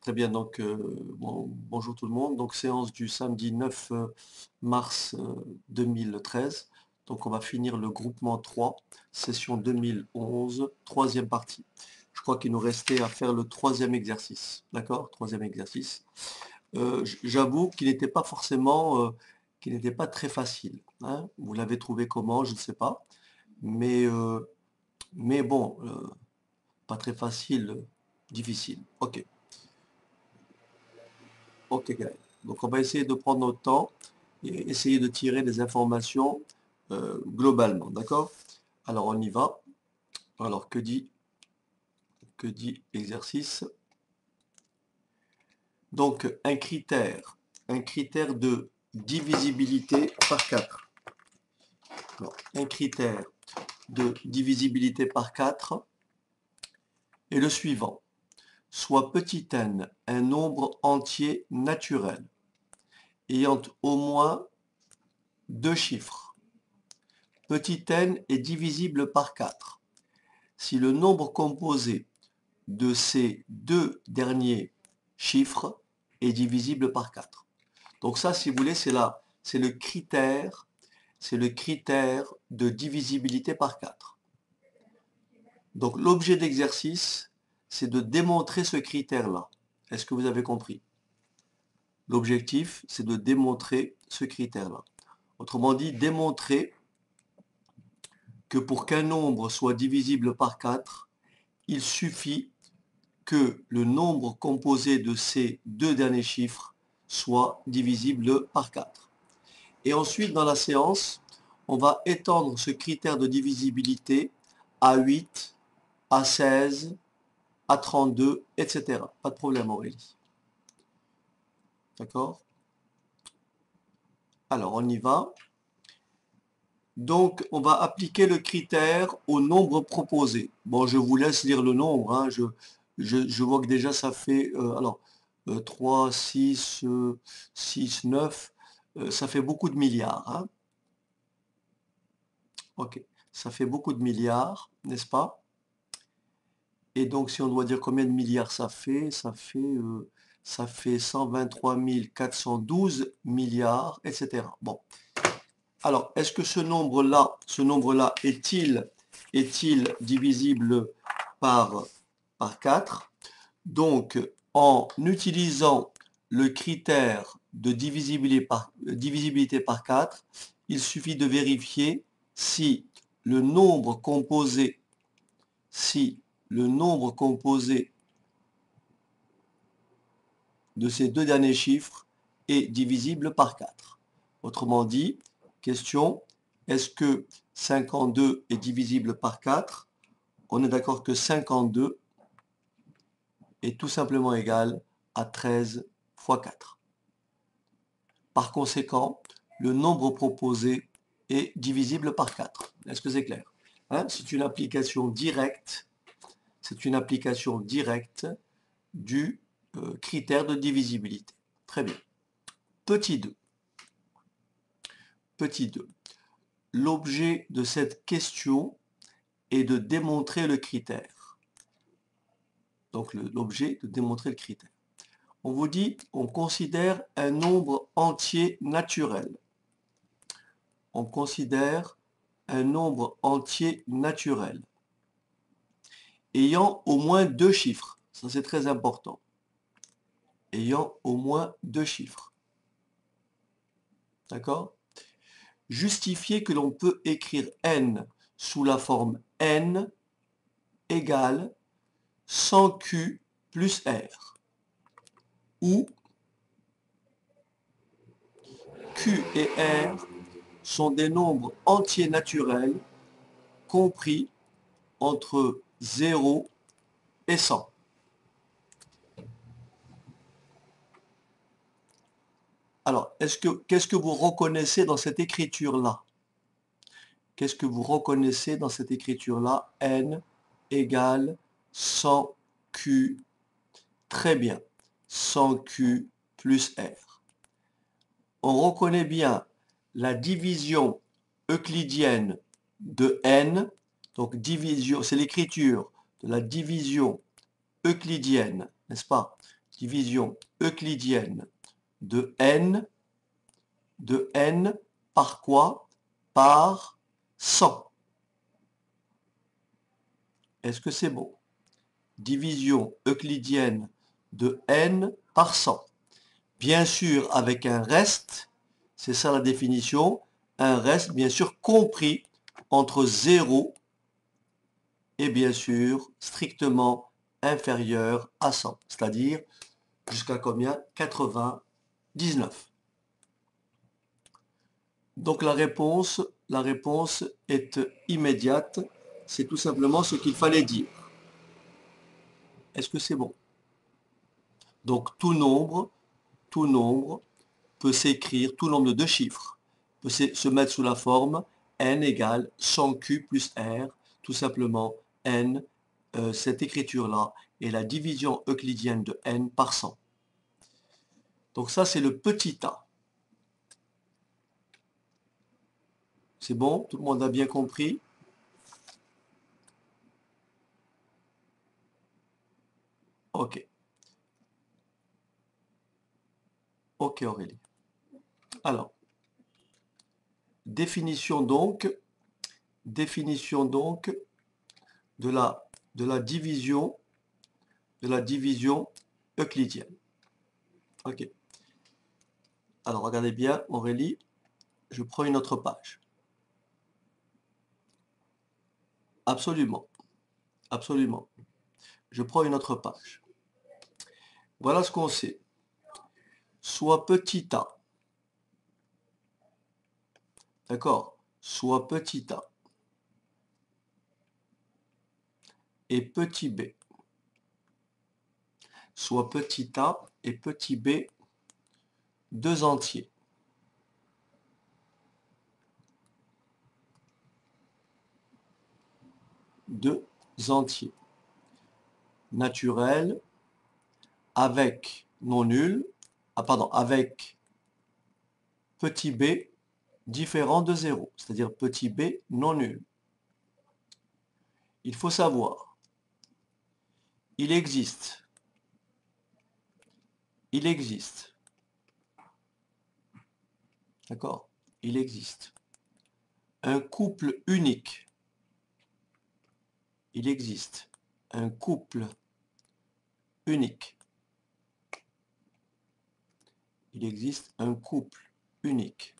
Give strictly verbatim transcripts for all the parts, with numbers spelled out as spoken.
Très bien, donc euh, bon- bonjour tout le monde. Donc séance du samedi neuf euh, mars euh, deux mille treize. Donc on va finir le groupement trois, session deux mille onze, troisième partie. Je crois qu'il nous restait à faire le troisième exercice. D'accord? Troisième exercice. Euh, j- j'avoue qu'il n'était pas forcément, euh, qu'il n'était pas très facile, hein. Vous l'avez trouvé comment? Je ne sais pas. Mais, euh, mais bon, euh, pas très facile, euh, difficile. Ok. Ok, Gaël. Donc on va essayer de prendre notre temps et essayer de tirer des informations euh, globalement, d'accord? Alors on y va. Alors que dit, que dit l'exercice? Donc un critère, un critère de divisibilité par quatre. Alors, un critère de divisibilité par quatre est le suivant. Soit petit n un nombre entier naturel ayant au moins deux chiffres. Petit n est divisible par quatre si le nombre composé de ces deux derniers chiffres est divisible par quatre. Donc ça, si vous voulez, c'est là, c'est le critère, c'est le critère de divisibilité par quatre. Donc l'objet d'exercice, c'est de démontrer ce critère-là. Est-ce que vous avez compris? L'objectif, c'est de démontrer ce critère-là. Autrement dit, démontrer que pour qu'un nombre soit divisible par quatre, il suffit que le nombre composé de ces deux derniers chiffres soit divisible par quatre. Et ensuite, dans la séance, on va étendre ce critère de divisibilité à huit, à seize, à trente-deux, et cetera. Pas de problème, Aurélie. D'accord? Alors, on y va. Donc, on va appliquer le critère au nombre proposé. Bon, je vous laisse lire le nombre, hein. Je, je, je vois que déjà ça fait, euh, alors, euh, trois, six, euh, six, neuf, euh, ça fait beaucoup de milliards, hein. Ok, ça fait beaucoup de milliards, n'est-ce pas? Et donc, si on doit dire combien de milliards ça fait, ça fait, euh, ça fait cent vingt-trois mille quatre cent douze milliards, et cetera. Bon. Alors, est-ce que ce nombre-là, ce nombre-là est-il est-il divisible par, par quatre? Donc, en utilisant le critère de divisibilité par, divisibilité par quatre, il suffit de vérifier si le nombre composé, si le nombre composé de ces deux derniers chiffres est divisible par quatre. Autrement dit, question, est-ce que cinquante-deux est divisible par quatre? On est d'accord que cinquante-deux est tout simplement égal à treize fois quatre. Par conséquent, le nombre proposé est divisible par quatre. Est-ce que c'est clair? Hein, c'est une application directe, c'est une application directe du euh, critère de divisibilité. Très bien. Petit deux. Petit deux. L'objet de cette question est de démontrer le critère. Donc l'objet de démontrer le critère. On vous dit, on considère un nombre entier naturel. On considère un nombre entier naturel ayant au moins deux chiffres. Ça, c'est très important. Ayant au moins deux chiffres. D'accord? Justifier que l'on peut écrire n sous la forme n égale cent q plus r, où q et r sont des nombres entiers naturels compris entre zéro et cent. Alors, est-ce que, qu'est-ce que vous reconnaissez dans cette écriture-là? Qu'est-ce que vous reconnaissez dans cette écriture-là? N égale cent q. Très bien. cent q plus r. On reconnaît bien la division euclidienne de n. Donc, division, c'est l'écriture de la division euclidienne, n'est-ce pas? division euclidienne de n, de n par quoi? Par cent. Est-ce que c'est bon? Division euclidienne de n par cent. Bien sûr, avec un reste, c'est ça la définition, un reste bien sûr compris entre zéro et bien sûr strictement inférieur à cent, c'est-à-dire jusqu'à combien? quatre-vingt-dix-neuf. Donc la réponse, la réponse est immédiate, c'est tout simplement ce qu'il fallait dire. Est-ce que c'est bon? Donc tout nombre, tout nombre peut s'écrire, tout nombre de deux chiffres peut se mettre sous la forme n égale cent q plus r, tout simplement n, euh, cette écriture-là est la division euclidienne de n par cent. Donc ça c'est le petit a. C'est bon? Tout le monde a bien compris? Ok. Ok Aurélie. Alors, définition donc, définition donc de la, de la division, de la division euclidienne. Ok. Alors regardez bien Aurélie, je prends une autre page. Absolument, absolument. Je prends une autre page. Voilà ce qu'on sait. Soit petit a, d'accord? Soit petit a et petit b. Soit petit a et petit b, deux entiers. Deux entiers. Naturels avec non nul, ah pardon, avec petit b différent de zéro, c'est-à-dire petit b non nul. Il faut savoir, il existe, il existe, d'accord? Il existe un couple unique. Il existe un couple unique. Il existe un couple unique.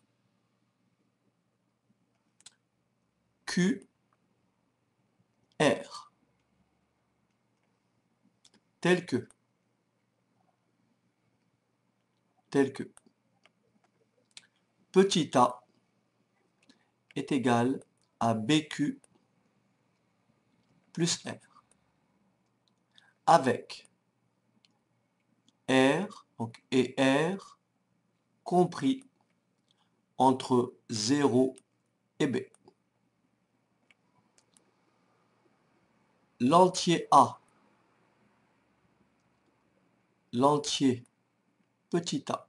Q, R. Tel que. Tel que. Petit a est égal à B Q plus R. Avec R, donc, et R compris entre zéro et B. L'entier A, l'entier petit a,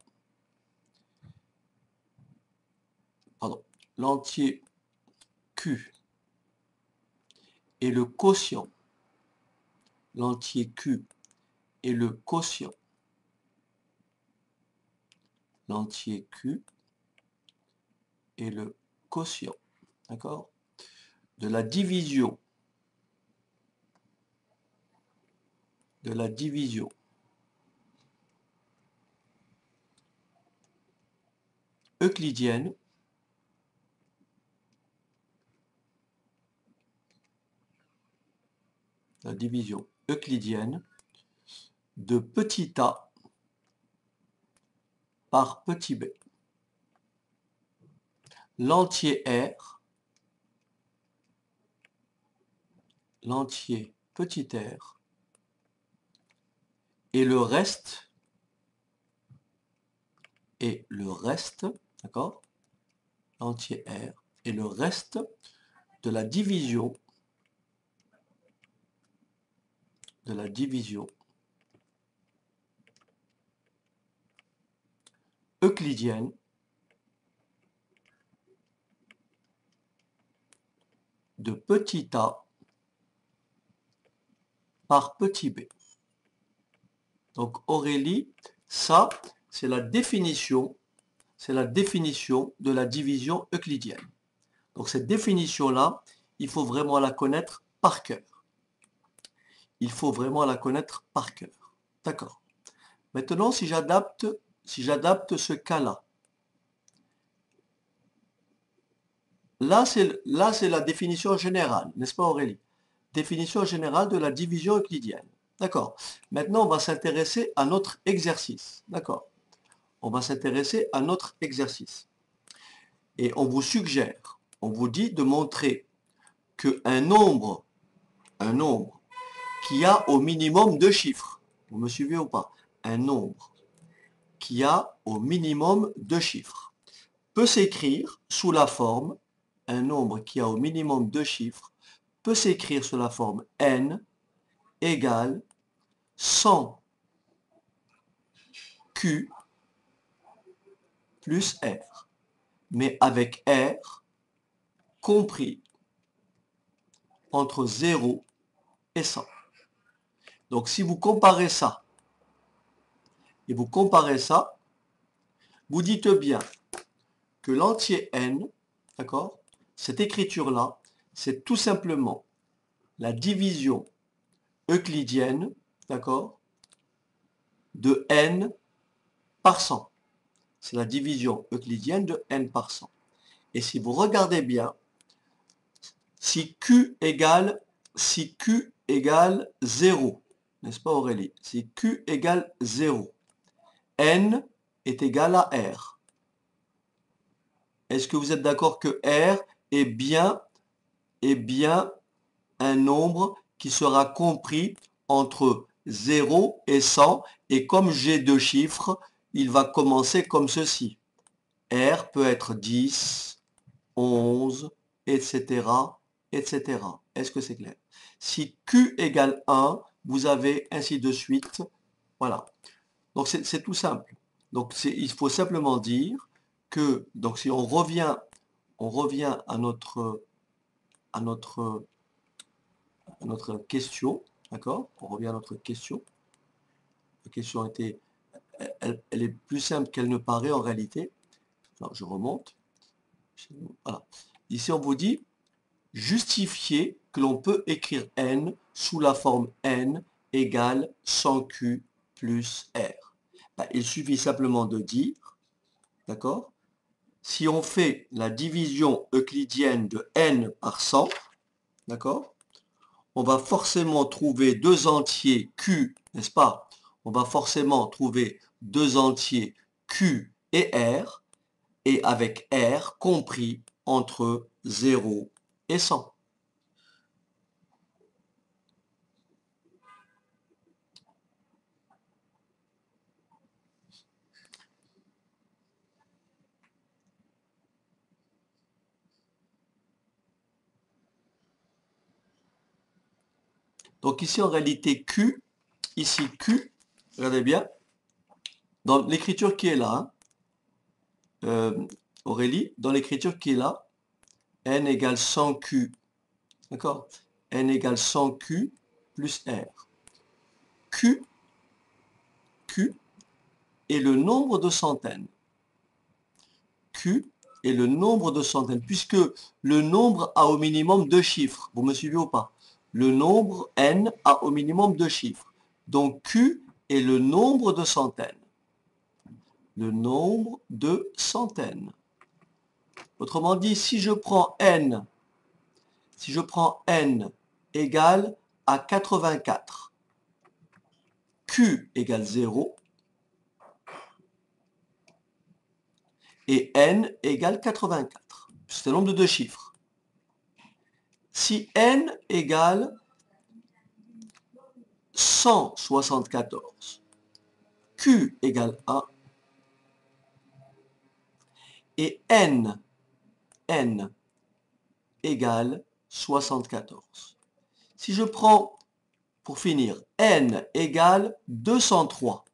pardon, l'entier Q et le quotient, l'entier Q et le quotient, l'entier Q et le quotient, d'accord, de la division, de la division euclidienne la division euclidienne de petit a par petit b. L'entier R, l'entier petit r, et le reste, et le reste, d'accord, l'entier R, et le reste de la division, de la division euclidienne de petit a par petit b. Donc Aurélie, ça, c'est la définition, c'est la définition de la division euclidienne. Donc cette définition-là, il faut vraiment la connaître par cœur. Il faut vraiment la connaître par cœur. D'accord. Maintenant, si j'adapte, si j'adapte ce cas-là, là, c'est, là, c'est la définition générale, n'est-ce pas Aurélie? Définition générale de la division euclidienne. D'accord. Maintenant, on va s'intéresser à notre exercice. D'accord. On va s'intéresser à notre exercice. Et on vous suggère, on vous dit de montrer qu'un nombre, un nombre qui a au minimum deux chiffres, vous me suivez ou pas? Un nombre qui a au minimum deux chiffres peut s'écrire sous la forme, un nombre qui a au minimum deux chiffres peut s'écrire sous la forme n égale cent q plus r, mais avec r compris entre zéro et cent. Donc si vous comparez ça, et vous comparez ça, vous dites bien que l'entier n, d'accord, cette écriture-là, c'est tout simplement la division euclidienne, d'accord, de n par cent. C'est la division euclidienne de n par cent. Et si vous regardez bien, si q égale, si q égale zéro, n'est-ce pas Aurélie? Si q égale zéro, n est égal à r. Est-ce que vous êtes d'accord que r est bien, est bien un nombre qui sera compris entre zéro et cent, et comme j'ai deux chiffres, il va commencer comme ceci. R peut être dix, onze, et cetera, et cetera. Est-ce que c'est clair? Si Q égale un, vous avez ainsi de suite. Voilà. Donc c'est tout simple. Donc il faut simplement dire que, donc si on revient, on revient à notre, à notre, à notre question, d'accord? On revient à notre question. La question était, elle, elle est plus simple qu'elle ne paraît en réalité. Alors je remonte. Voilà. Ici on vous dit, justifier que l'on peut écrire n sous la forme n égale cent q plus r. Ben, il suffit simplement de dire, d'accord, si on fait la division euclidienne de n par cent, d'accord, on va forcément trouver deux entiers q, n'est-ce pas? On va forcément trouver deux entiers q et r, et avec r compris entre zéro et cent. Donc ici en réalité Q, ici Q, regardez bien, dans l'écriture qui est là, hein, euh, Aurélie, dans l'écriture qui est là, n égale cent q, d'accord? N égale cent q plus r. Q, Q est le nombre de centaines. Q est le nombre de centaines, puisque le nombre a au minimum deux chiffres. Vous me suivez ou pas? Le nombre n a au minimum deux chiffres. Donc Q est le nombre de centaines. Le nombre de centaines. Autrement dit, si je prends n, si je prends n égale à quatre-vingt-quatre, q égale zéro, et n égale quatre-vingt-quatre. C'est un nombre de deux chiffres. Si n égale cent soixante-quatorze, q égale un, et n, n égale soixante-quatorze. Si je prends, pour finir, n égale deux cent trois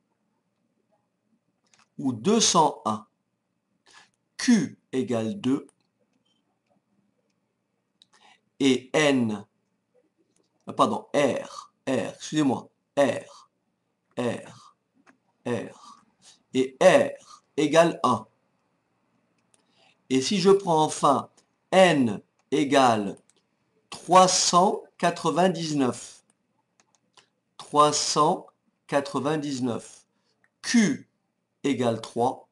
ou deux cent un, q égale deux, et n, pardon, r, r, excusez-moi, r R, R, et R égale un. Et si je prends enfin N égale trois cent quatre-vingt-dix-neuf, trois cent quatre-vingt-dix-neuf, Q égale trois,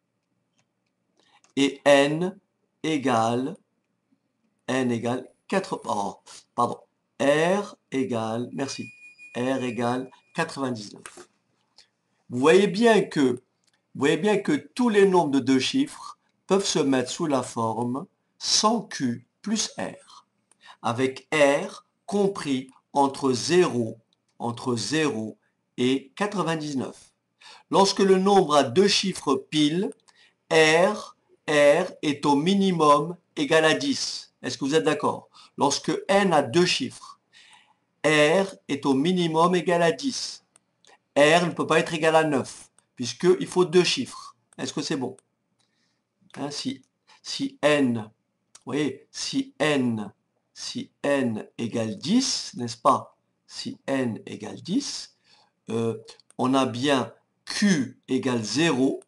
et N égale, N égale quatre, oh, pardon, R égale, merci, R égale quatre-vingt-dix-neuf. Vous voyez bien que, vous voyez bien que tous les nombres de deux chiffres peuvent se mettre sous la forme cent Q plus R, avec R compris entre zéro, entre zéro et quatre-vingt-dix-neuf. Lorsque le nombre a deux chiffres pile, R, R est au minimum égal à dix. Est-ce que vous êtes d'accord? Lorsque N a deux chiffres, R est au minimum égal à dix. R ne peut pas être égal à neuf, puisqu'il faut deux chiffres. Est-ce que c'est bon? Hein, si, si N, vous voyez, si N, si N égale dix, n'est-ce pas? Si N égale dix, euh, on a bien Q égale zéro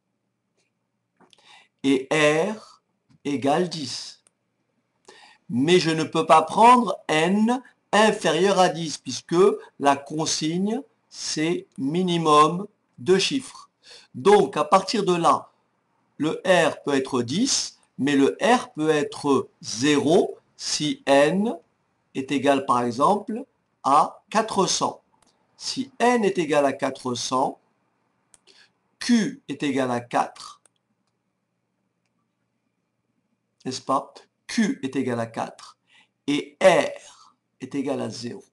et R égale dix. Mais je ne peux pas prendre N inférieur à dix, puisque la consigne, c'est minimum deux chiffres. Donc, à partir de là, le R peut être dix, mais le R peut être zéro si N est égal, par exemple, à quatre cents. Si N est égal à quatre cents, Q est égal à quatre, n'est-ce pas? Q est égal à quatre et R est égal à zéro.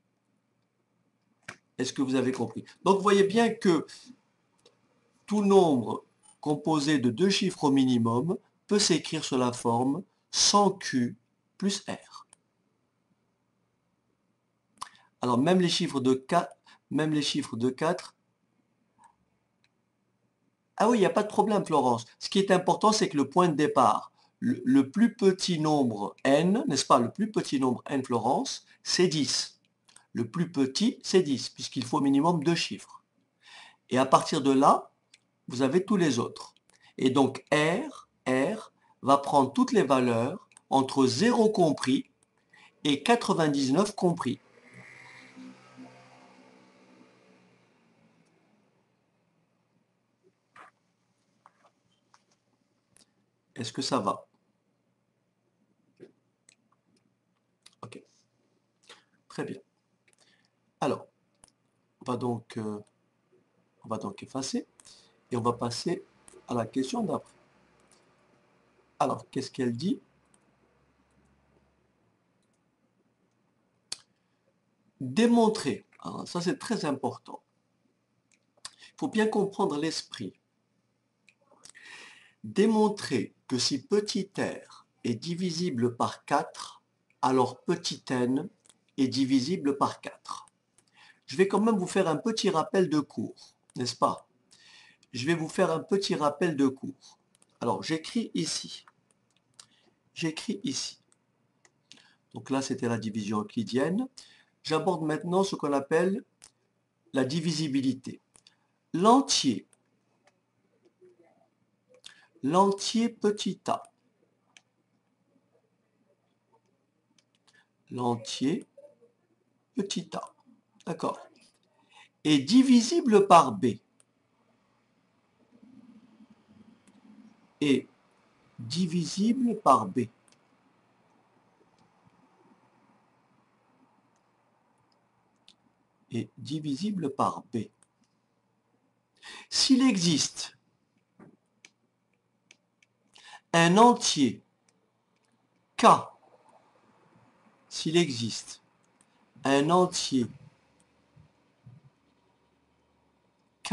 Est-ce que vous avez compris? Donc, vous voyez bien que tout nombre composé de deux chiffres au minimum peut s'écrire sous la forme cent Q plus R. Alors, même les chiffres de quatre, même les chiffres de quatre, ah oui, il n'y a pas de problème, Florence. Ce qui est important, c'est que le point de départ, le, le plus petit nombre n, n'est-ce pas, le plus petit nombre n, Florence, c'est dix. Le plus petit, c'est dix, puisqu'il faut au minimum deux chiffres. Et à partir de là, vous avez tous les autres. Et donc, R, R va prendre toutes les valeurs entre zéro compris et quatre-vingt-dix-neuf compris. Est-ce que ça va? Ok. Très bien. Alors, on va donc, euh, on va donc effacer et on va passer à la question d'après. Alors, qu'est-ce qu'elle dit? Démontrer. Alors, ça, c'est très important. Il faut bien comprendre l'esprit. Démontrer que si petit r est divisible par quatre, alors petit n est divisible par quatre. Je vais quand même vous faire un petit rappel de cours, n'est-ce pas? Je vais vous faire un petit rappel de cours. Alors, j'écris ici. J'écris ici. Donc là, c'était la division euclidienne. J'aborde maintenant ce qu'on appelle la divisibilité. L'entier, l'entier petit a, l'entier petit a, d'accord, est divisible par b, est divisible par b. Est divisible par b. S'il existe un entier k, s'il existe un entier k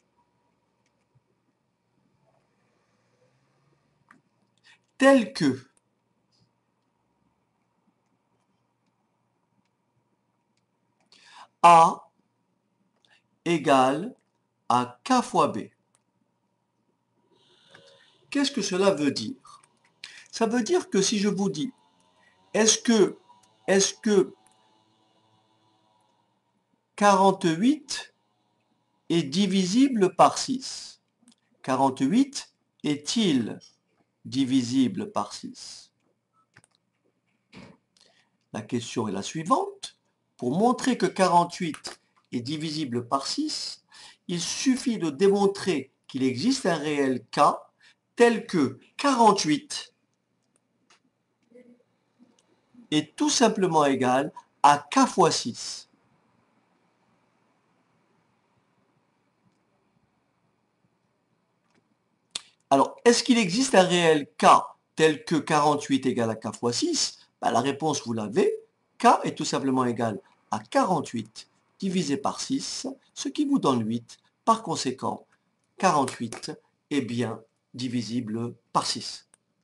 tel que A égale à k fois b. Qu'est-ce que cela veut dire? Ça veut dire que si je vous dis, est-ce que, est-ce que quarante-huit est divisible par six? quarante-huit est-il divisible par six? La question est la suivante. Pour montrer que quarante-huit est divisible par six, il suffit de démontrer qu'il existe un réel K tel que quarante-huit est tout simplement égal à K fois six. Alors, est-ce qu'il existe un réel K tel que quarante-huit égale à K fois six? Ben, la réponse, vous l'avez. K est tout simplement égal à quarante-huit divisé par six, ce qui vous donne huit. Par conséquent, quarante-huit est bien divisible par six.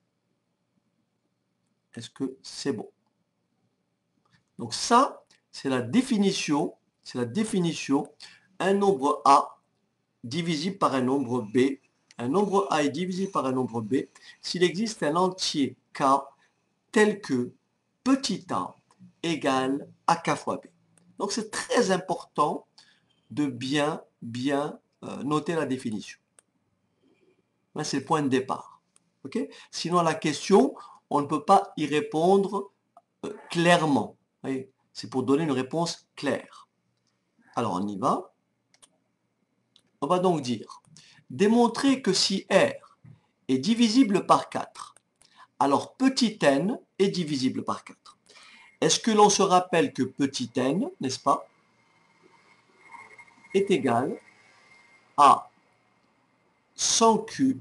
Est-ce que c'est bon? Donc ça, c'est la définition, c'est la définition, un nombre A divisible par un nombre B. Un nombre A est divisible par un nombre B s'il existe un entier K tel que petit a égale à K fois B. Donc c'est très important de bien, bien euh, noter la définition. Là, c'est le point de départ. Okay? Sinon, à la question, on ne peut pas y répondre euh, clairement. C'est pour donner une réponse claire. Alors, on y va. On va donc dire, démontrer que si R est divisible par quatre, alors petit n est divisible par quatre. Est-ce que l'on se rappelle que petit n, n'est-ce pas, est égal à cent Q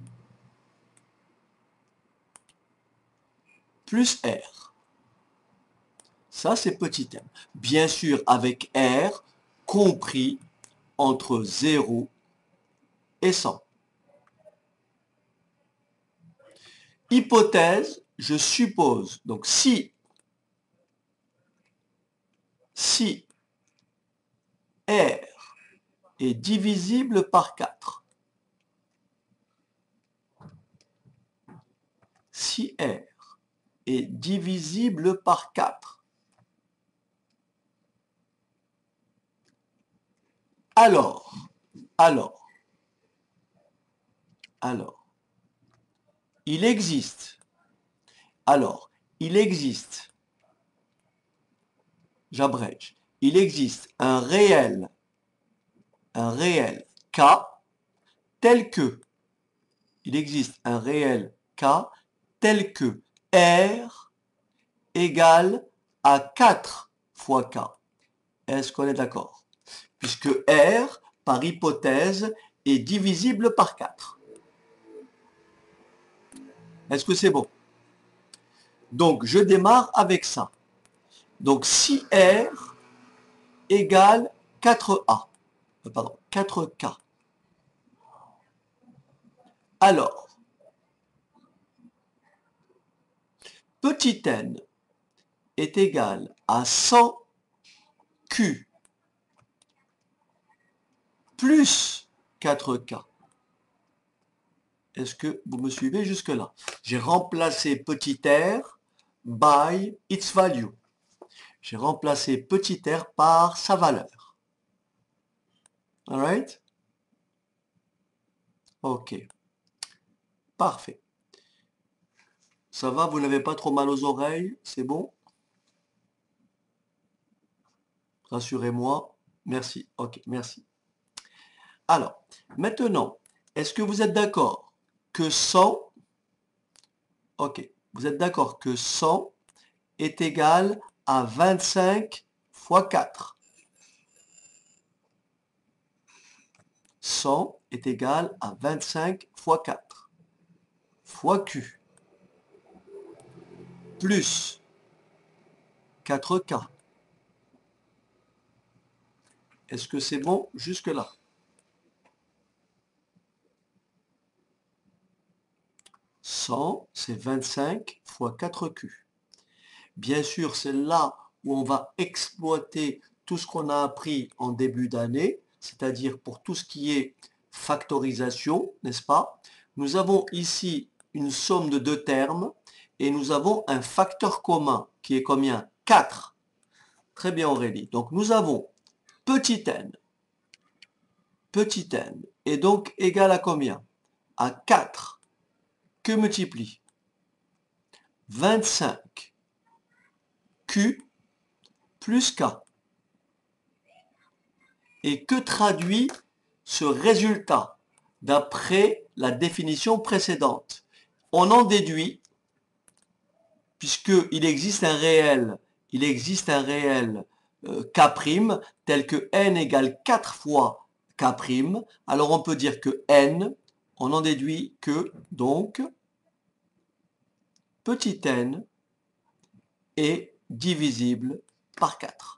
plus R? Ça, c'est petit n. Bien sûr, avec R compris entre zéro et cent. Hypothèse, je suppose, donc si, si R est divisible par quatre, si R est divisible par quatre, alors, alors, alors, il existe, alors, il existe, j'abrège, il existe un réel, un réel K tel que, il existe un réel K tel que R égale à quatre fois K. Est-ce qu'on est d'accord? Puisque R, par hypothèse, est divisible par quatre. Est-ce que c'est bon? Donc, je démarre avec ça. Donc, si R égale quatre A, pardon, quatre K, alors, petit n est égal à cent Q plus quatre K. Est-ce que vous me suivez jusque-là? J'ai remplacé petit r by its value. J'ai remplacé petit r par sa valeur. Alright? Ok. Parfait. Ça va, vous n'avez pas trop mal aux oreilles? C'est bon? Rassurez-moi. Merci. Ok, merci. Alors, maintenant, est-ce que vous êtes d'accord que cent, ok, vous êtes d'accord que cent est égal à vingt-cinq fois quatre. cent est égal à vingt-cinq fois quatre fois Q plus quatre K. Est-ce que c'est bon jusque-là? cent, c'est vingt-cinq fois quatre Q. Bien sûr, c'est là où on va exploiter tout ce qu'on a appris en début d'année, c'est-à-dire pour tout ce qui est factorisation, n'est-ce pas? Nous avons ici une somme de deux termes et nous avons un facteur commun qui est combien? quatre. Très bien Aurélie. Donc nous avons petit n petit n est donc égal à combien? À quatre que multiplie vingt-cinq q plus k. Et que traduit ce résultat d'après la définition précédente? On en déduit, puisqu'il existe un réel, il existe un réel euh, k' tel que n égale quatre fois k', alors on peut dire que n, on en déduit que, donc, petit n est divisible par quatre.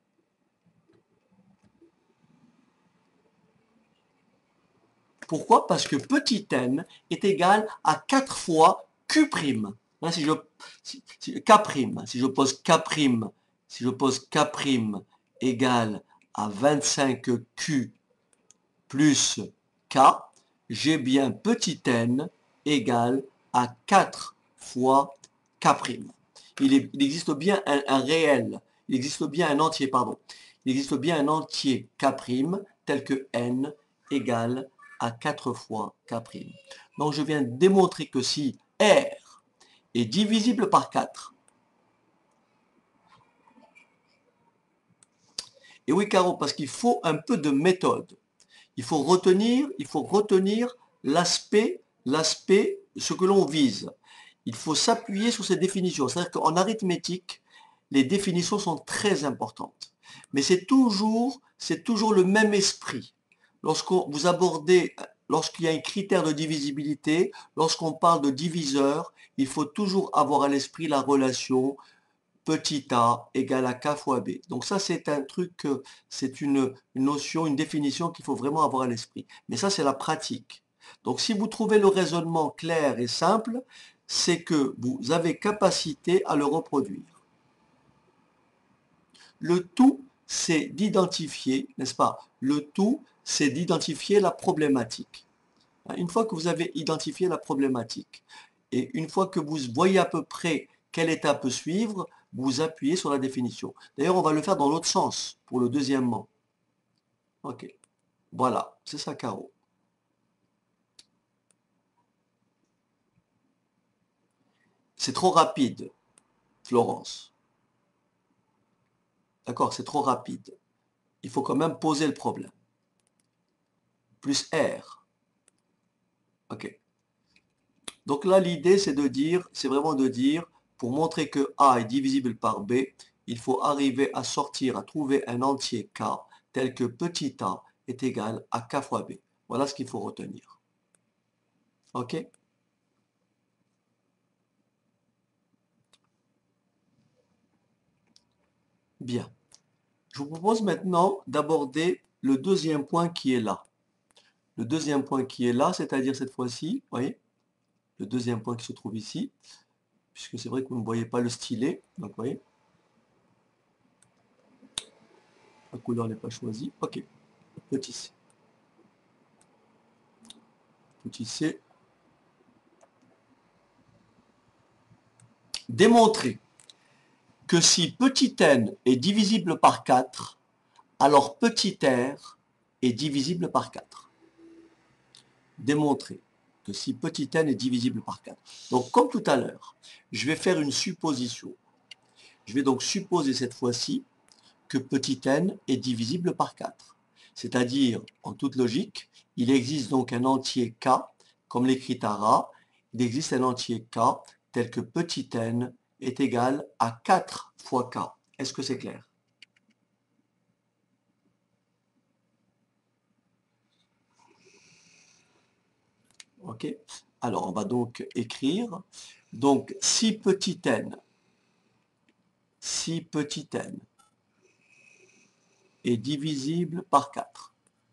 Pourquoi? Parce que petit n est égal à quatre fois q'. Hein, si je, si, si, k', si je pose k', si je pose k' égale à vingt-cinq q plus k, j'ai bien petit n égale à quatre fois k'. Il, est, il existe bien un, un réel, il existe bien un entier, pardon, il existe bien un entier k' tel que n égale à quatre fois k'. Donc je viens de démontrer que si R est divisible par quatre, et oui Caro, parce qu'il faut un peu de méthode, il faut retenir, il faut retenir l'aspect, l'aspect, ce que l'on vise. Il faut s'appuyer sur ces définitions. C'est-à-dire qu'en arithmétique, les définitions sont très importantes. Mais c'est toujours, c'est toujours le même esprit. Lorsqu'on vous abordez, lorsqu'il y a un critère de divisibilité, lorsqu'on parle de diviseur, il faut toujours avoir à l'esprit la relation petit a égale à k fois b. Donc ça, c'est un truc, c'est une, une notion, une définition qu'il faut vraiment avoir à l'esprit. Mais ça, c'est la pratique. Donc si vous trouvez le raisonnement clair et simple, c'est que vous avez capacité à le reproduire. Le tout, c'est d'identifier, n'est-ce pas? Le tout, c'est d'identifier la problématique. Une fois que vous avez identifié la problématique, et une fois que vous voyez à peu près quelle étape suivre, vous appuyez sur la définition. D'ailleurs, on va le faire dans l'autre sens, pour le deuxièmement. Ok. Voilà, c'est ça, Caro. C'est trop rapide, Florence. D'accord, c'est trop rapide. Il faut quand même poser le problème. Plus R. Ok. Donc là, l'idée, c'est de dire, c'est vraiment de dire, pour montrer que A est divisible par B, il faut arriver à sortir, à trouver un entier K tel que petit a est égal à K fois B. Voilà ce qu'il faut retenir. Ok? Bien. Je vous propose maintenant d'aborder le deuxième point qui est là. Le deuxième point qui est là, c'est-à-dire cette fois-ci, vous voyez, le deuxième point qui se trouve ici, puisque c'est vrai que vous ne voyez pas le stylet, donc vous voyez, la couleur n'est pas choisie. Ok, petit c. Petit c. Démontrer que si petit n est divisible par quatre, alors petit r est divisible par quatre. Démontrer que si petit n est divisible par quatre. Donc comme tout à l'heure, je vais faire une supposition. Je vais donc supposer cette fois-ci que petit n est divisible par quatre. C'est-à-dire, en toute logique, il existe donc un entier k, comme l'écrit Tara, il existe un entier k tel que petit n est égal à quatre fois k. Est-ce que c'est clair? Ok. Alors, on va donc écrire. Donc, si petit n, si petit n est divisible par quatre,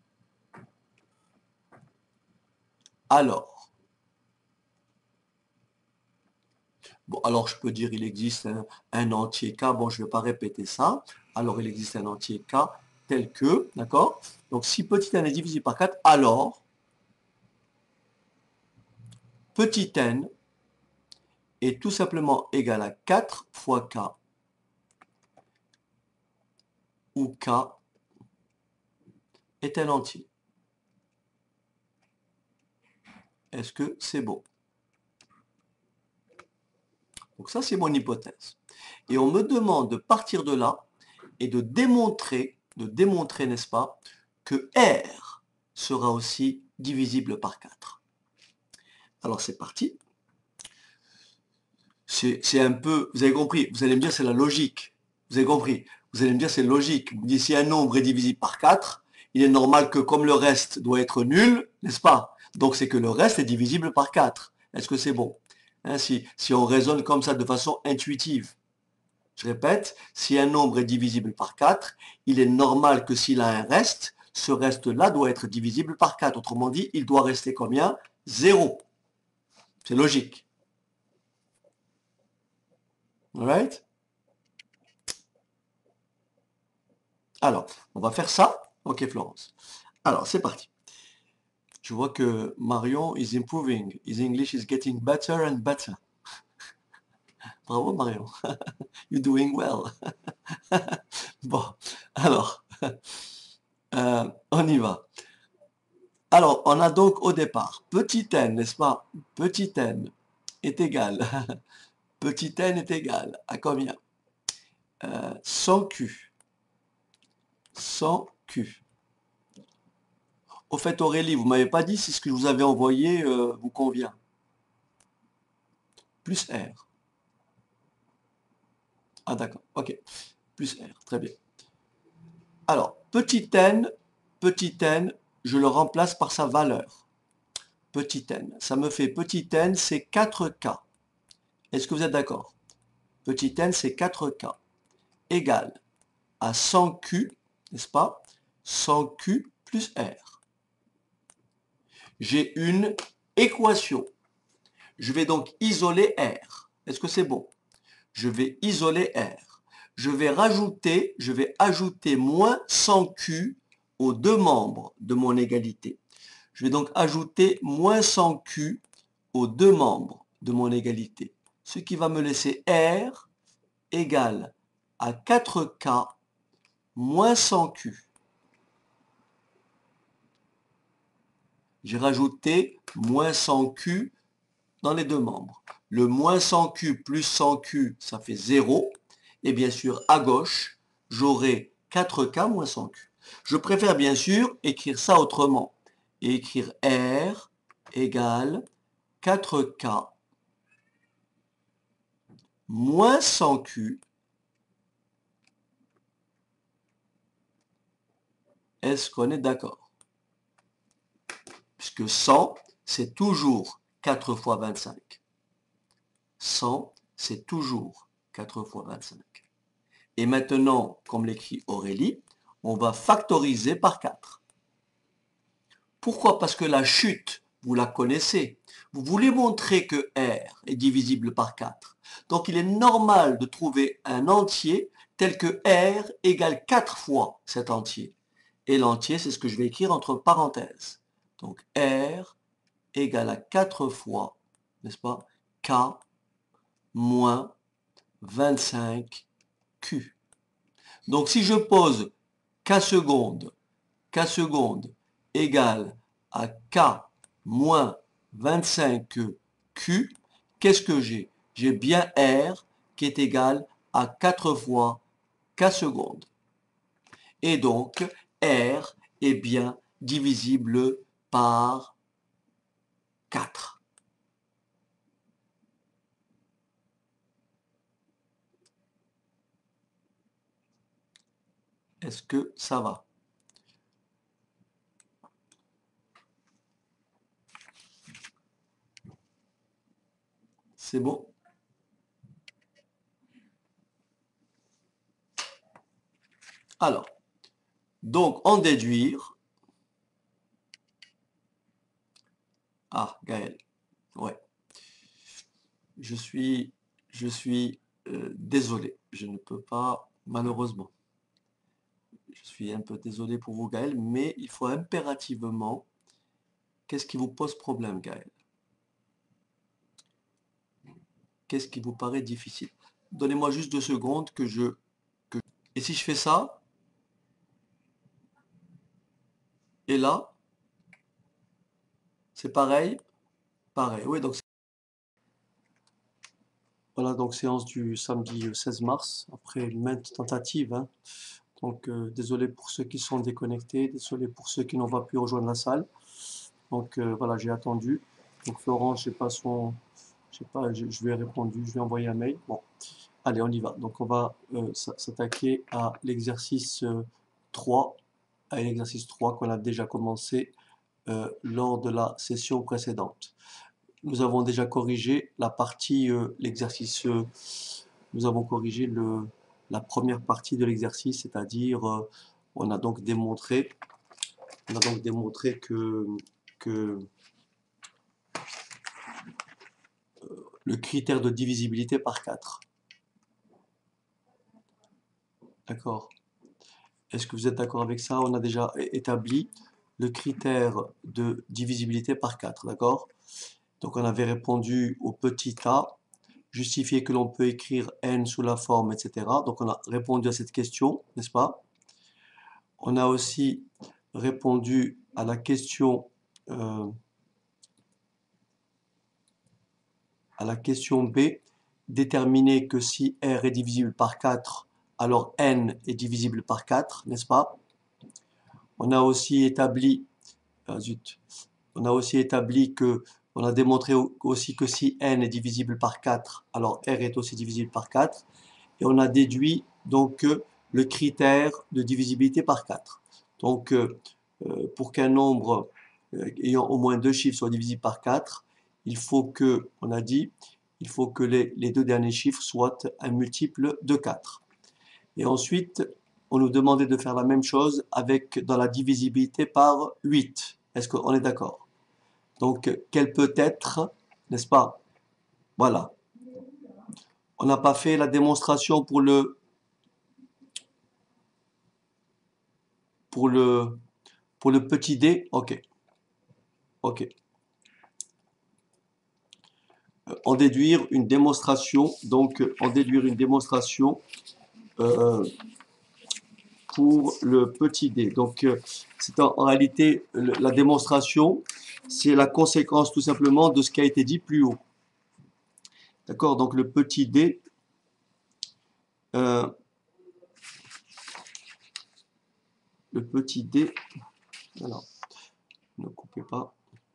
alors, bon, alors je peux dire il existe un, un entier k, bon, je ne vais pas répéter ça. Alors, il existe un entier k tel que, d'accord? Donc, si petit n est divisible par quatre, alors, petit n est tout simplement égal à quatre fois k, où k est un entier. Est-ce que c'est bon? Donc ça, c'est mon hypothèse. Et on me demande de partir de là et de démontrer, de démontrer, n'est-ce pas, que R sera aussi divisible par quatre. Alors c'est parti. C'est un peu, vous avez compris, vous allez me dire c'est la logique. Vous avez compris, vous allez me dire c'est logique. Vous me dites si un nombre est divisible par quatre, il est normal que comme le reste doit être nul, n'est-ce pas? Donc c'est que le reste est divisible par quatre. Est-ce que c'est bon? Hein, si, si on raisonne comme ça de façon intuitive. Je répète, si un nombre est divisible par quatre, il est normal que s'il a un reste, ce reste-là doit être divisible par quatre. Autrement dit, il doit rester combien? zéro. C'est logique. Alright? Alors, on va faire ça. Ok, Florence. Alors, c'est parti. Je vois que Marion is improving. His English is getting better and better. Bravo, Marion. You're doing well. Bon, alors, euh, on y va. Alors, on a donc au départ, petit n, n'est-ce pas? Petit n est égal. Petit n est égal à combien? euh, cent Q. cent Q. Au fait, Aurélie, vous m'avez pas dit si ce que je vous avais envoyé euh, vous convient. Plus R. Ah d'accord, ok. Plus R, très bien. Alors, petit n, petit n, je le remplace par sa valeur. Petit n, ça me fait petit n, c'est quatre K. Est-ce que vous êtes d'accord? Petit n, c'est quatre K. Égal à cent Q, n'est-ce pas? cent Q plus R. J'ai une équation. Je vais donc isoler R. Est-ce que c'est bon? Je vais isoler R. Je vais rajouter, je vais ajouter moins cent Q aux deux membres de mon égalité. Je vais donc ajouter moins cent Q aux deux membres de mon égalité. Ce qui va me laisser R égale à quatre K moins cent Q. J'ai rajouté moins cent Q dans les deux membres. Le moins cent Q plus cent Q, ça fait zéro. Et bien sûr, à gauche, j'aurai quatre K moins cent Q. Je préfère bien sûr écrire ça autrement. Et écrire R égale quatre K moins cent Q. Est-ce qu'on est d'accord? Puisque cent, c'est toujours quatre fois vingt-cinq. cent, c'est toujours quatre fois vingt-cinq. Et maintenant, comme l'écrit Aurélie, on va factoriser par quatre. Pourquoi? Parce que la chute, vous la connaissez. Vous voulez montrer que R est divisible par quatre. Donc il est normal de trouver un entier tel que R égale quatre fois cet entier. Et l'entier, c'est ce que je vais écrire entre parenthèses. Donc R égale à quatre fois, n'est-ce pas, K moins vingt-cinq Q. Donc si je pose K secondes, K secondes égale à K moins vingt-cinq Q, qu'est-ce que j'ai? J'ai bien R qui est égal à quatre fois K secondes. Et donc, R est bien divisible par quatre. Est-ce que ça va? C'est bon? Alors, donc en déduire. Ah, Gaël, ouais. Je suis, je suis euh, désolé, je ne peux pas, malheureusement. Je suis un peu désolé pour vous, Gaël, mais il faut impérativement... Qu'est-ce qui vous pose problème, Gaël? Qu'est-ce qui vous paraît difficile? Donnez-moi juste deux secondes que je... Que... Et si je fais ça? Et là? C'est pareil? pareil. Oui, donc voilà, donc séance du samedi seize mars, après maintes tentatives, hein. Donc euh, désolé pour ceux qui sont déconnectés, désolé pour ceux qui n'ont pas pu rejoindre la salle. Donc euh, voilà, j'ai attendu. Donc Florence, je sais pas son, je sais pas, je, je lui ai répondu, je lui ai envoyé un mail. Bon, allez, on y va. Donc on va euh, s'attaquer à l'exercice euh, trois, à l'exercice trois qu'on a déjà commencé euh, lors de la session précédente. Nous avons déjà corrigé la partie, euh, l'exercice, euh, nous avons corrigé le, la première partie de l'exercice, c'est-à-dire euh, on a donc démontré, on a donc démontré que, que le critère de divisibilité par quatre. D'accord? Est-ce que vous êtes d'accord avec ça? On a déjà établi le critère de divisibilité par quatre, d'accord? Donc on avait répondu au petit a, justifier que l'on peut écrire n sous la forme, et cetera. Donc on a répondu à cette question, n'est-ce pas? On a aussi répondu à la question euh, à la question B, déterminer que si R est divisible par quatre, alors N est divisible par quatre, n'est-ce pas? On a aussi établi, ah zut, on a aussi établi que, on a démontré aussi que si N est divisible par quatre, alors R est aussi divisible par quatre, et on a déduit donc euh, le critère de divisibilité par quatre. Donc, euh, euh, pour qu'un nombre euh, ayant au moins deux chiffres soit divisible par quatre, il faut que, on a dit, il faut que les, les deux derniers chiffres soient un multiple de quatre. Et ensuite, on nous demandait de faire la même chose avec, dans la divisibilité par huit. Est-ce qu'on est d'accord? Donc, quelle peut être, n'est-ce pas? Voilà. On n'a pas fait la démonstration pour le, pour le, pour le petit d. Ok. Ok. Euh, en déduire une démonstration. Donc, euh, en déduire une démonstration euh, pour le petit d. Donc, euh, c'est en, en réalité le- la démonstration, c'est la conséquence tout simplement de ce qui a été dit plus haut. D'accord? Donc, le petit d, euh, le petit d, alors, ne coupez pas.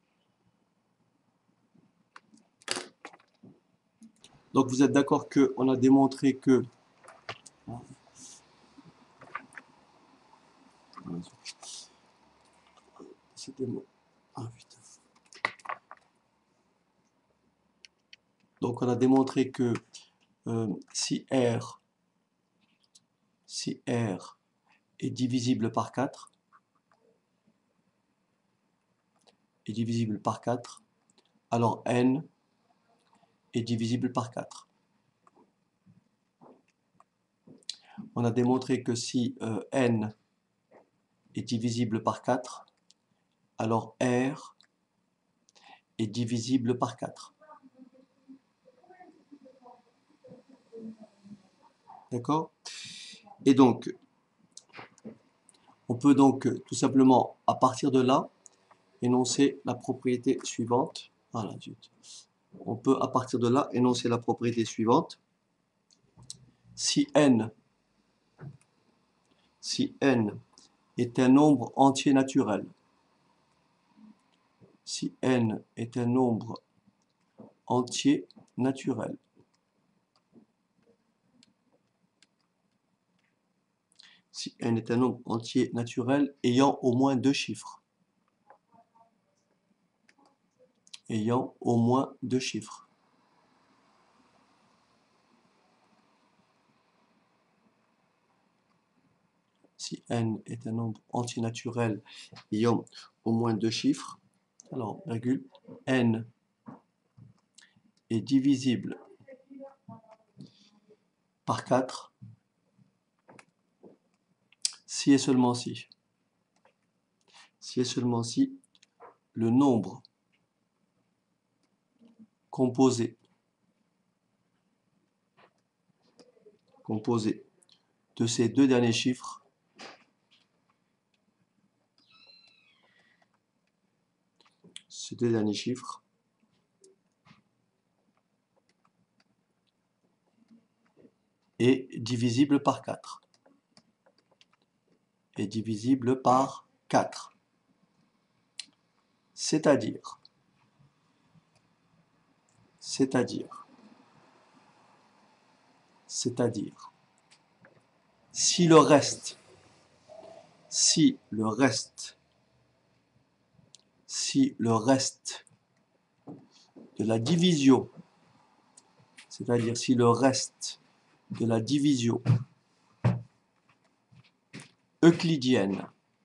Donc, vous êtes d'accord qu'on a démontré que c'était bon. Ah, putain. Donc, on a démontré que euh, si R, si R est divisible par quatre, est divisible par quatre, alors N est divisible par quatre. On a démontré que si euh, N est divisible par quatre, alors R est divisible par quatre. D'accord? Et donc, on peut donc tout simplement, à partir de là, énoncer la propriété suivante. Voilà, zut. On peut à partir de là énoncer la propriété suivante. Si N, si N est un nombre entier naturel, si N est un nombre entier naturel, si N est un nombre entier naturel ayant au moins deux chiffres, ayant au moins deux chiffres. Si N est un nombre entier naturel ayant au moins deux chiffres, alors, virgule, N est divisible par quatre si et seulement si, si et seulement si le nombre composé, composé de ces deux derniers chiffres ces deux derniers chiffres est divisible par quatre. Est divisible par quatre. C'est-à-dire, c'est-à-dire, c'est-à-dire, si le reste, si le reste, si le reste de la division, c'est-à-dire si le reste de la division euclidienne,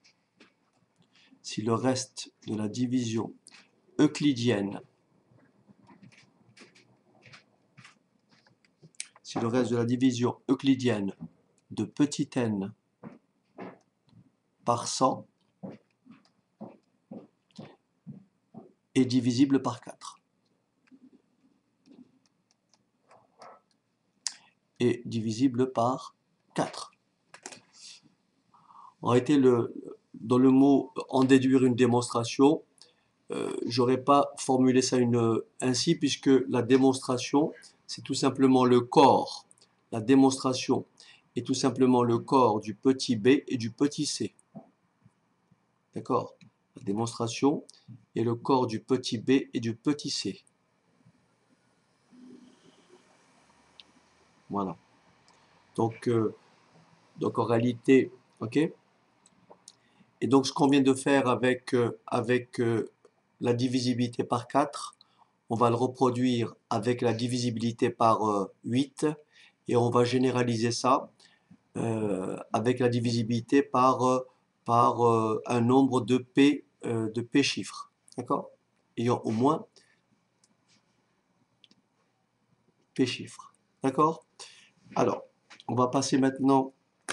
si le reste de la division euclidienne, si le reste de la division euclidienne de petit n par cent est divisible par quatre. Est divisible par quatre. En réalité, le, dans le mot en déduire une démonstration, euh, j'aurais pas formulé ça une, ainsi, puisque la démonstration, c'est tout simplement le corps. La démonstration est tout simplement le corps du petit b et du petit c. D'accord? La démonstration est le corps du petit b et du petit c. Voilà. Donc, euh, donc en réalité, ok? Et donc ce qu'on vient de faire avec, euh, avec euh, la divisibilité par quatre, on va le reproduire avec la divisibilité par euh, huit et on va généraliser ça euh, avec la divisibilité par, euh, par euh, un nombre de p, euh, de p chiffres. D'accord? Ayant au moins p chiffres. D'accord? Alors, on va passer maintenant,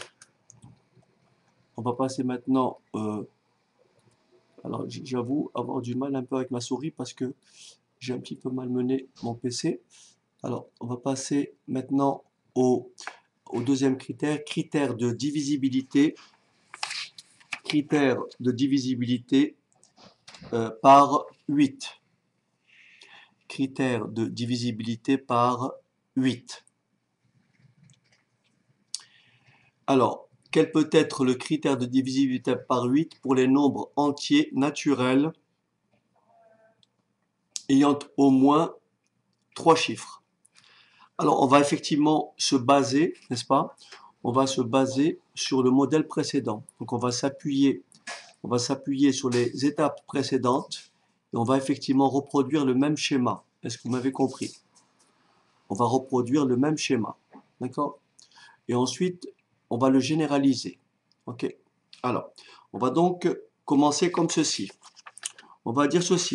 on va passer maintenant, euh, alors j'avoue avoir du mal un peu avec ma souris parce que j'ai un petit peu malmené mon P C. Alors, on va passer maintenant au, au deuxième critère, critère de divisibilité, critère de divisibilité euh, par huit. Critère de divisibilité par huit. Alors, quel peut être le critère de divisibilité par huit pour les nombres entiers naturels ayant au moins trois chiffres? Alors, on va effectivement se baser, n'est-ce pas? On va se baser sur le modèle précédent. Donc, on va s'appuyer, on va s'appuyer sur les étapes précédentes et on va effectivement reproduire le même schéma. Est-ce que vous m'avez compris? On va reproduire le même schéma, d'accord? Et ensuite, on va le généraliser. Ok? Alors, on va donc commencer comme ceci. On va dire ceci.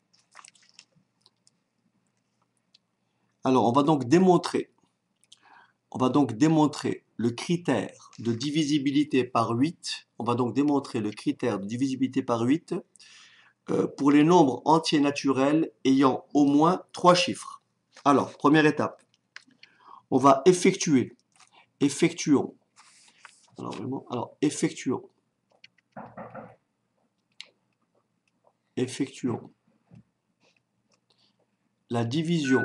Alors, on va donc démontrer, on va donc démontrer le critère de divisibilité par huit. On va donc démontrer le critère de divisibilité par huit euh, pour les nombres entiers naturels ayant au moins trois chiffres. Alors, première étape, on va effectuer, effectuons, alors vraiment, alors effectuons, effectuons la division,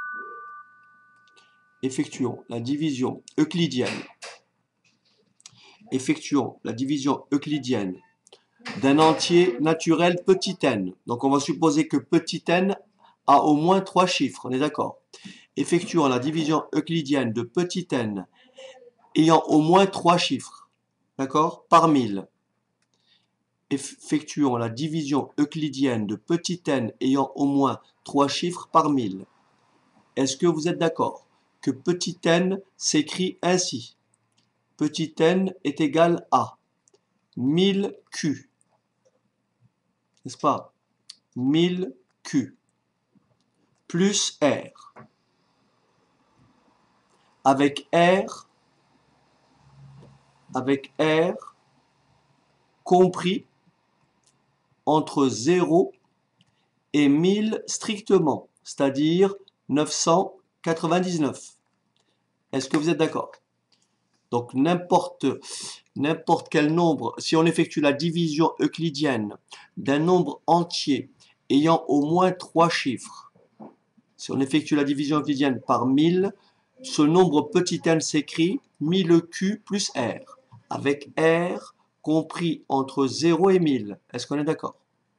effectuons la division euclidienne, effectuons la division euclidienne d'un entier naturel petit n. Donc on va supposer que petit n a au moins trois chiffres, on est d'accord? Effectuons la division euclidienne de petit n ayant au moins trois chiffres, d'accord? Par mille. Effectuons la division euclidienne de petit n ayant au moins trois chiffres par mille. Est-ce que vous êtes d'accord que petit n s'écrit ainsi? Petit n est égal à mille Q. N'est-ce pas? mille Q plus R. Avec R, avec R compris entre zéro et mille strictement, c'est-à-dire neuf cent quatre-vingt-dix-neuf. Est-ce que vous êtes d'accord? Donc n'importe n'importe quel nombre, si on effectue la division euclidienne d'un nombre entier ayant au moins trois chiffres, si on effectue la division euclidienne par mille, ce nombre petit n s'écrit mille Q plus R, avec R compris entre zéro et mille. Est-ce qu'on est d'accord?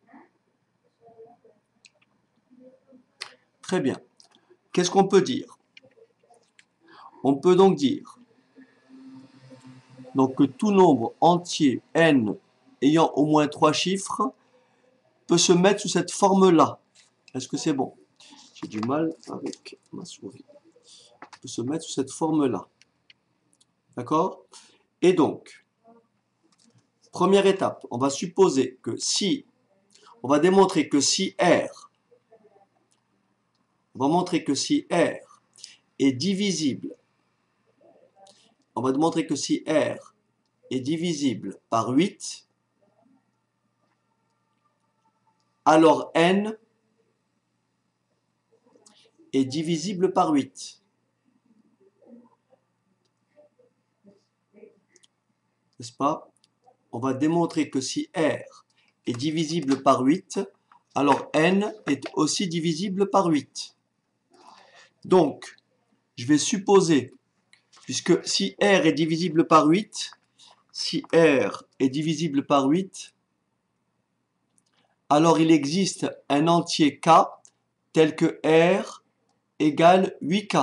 Très bien. Qu'est-ce qu'on peut dire? On peut donc dire donc, que tout nombre entier n ayant au moins trois chiffres peut se mettre sous cette forme-là. Est-ce que c'est bon? J'ai du mal avec ma souris. Peut se mettre sous cette forme-là. D'accord? Et donc, première étape, on va supposer que si, on va démontrer que si R, on va montrer que si R est divisible, on va démontrer que si R est divisible par huit, alors N est divisible par huit. N'est-ce pas? On va démontrer que si R est divisible par huit, alors N est aussi divisible par huit. Donc, je vais supposer, puisque si R est divisible par huit, si R est divisible par huit, alors il existe un entier K tel que R égale huit K.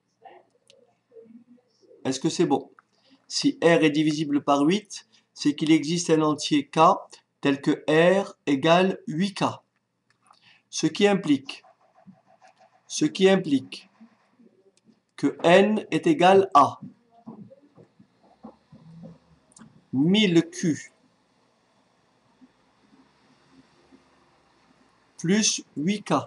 Est-ce que c'est bon? Si R est divisible par huit, c'est qu'il existe un entier K tel que R égale huit K. Ce qui implique, ce qui implique que N est égal à mille Q plus huit K.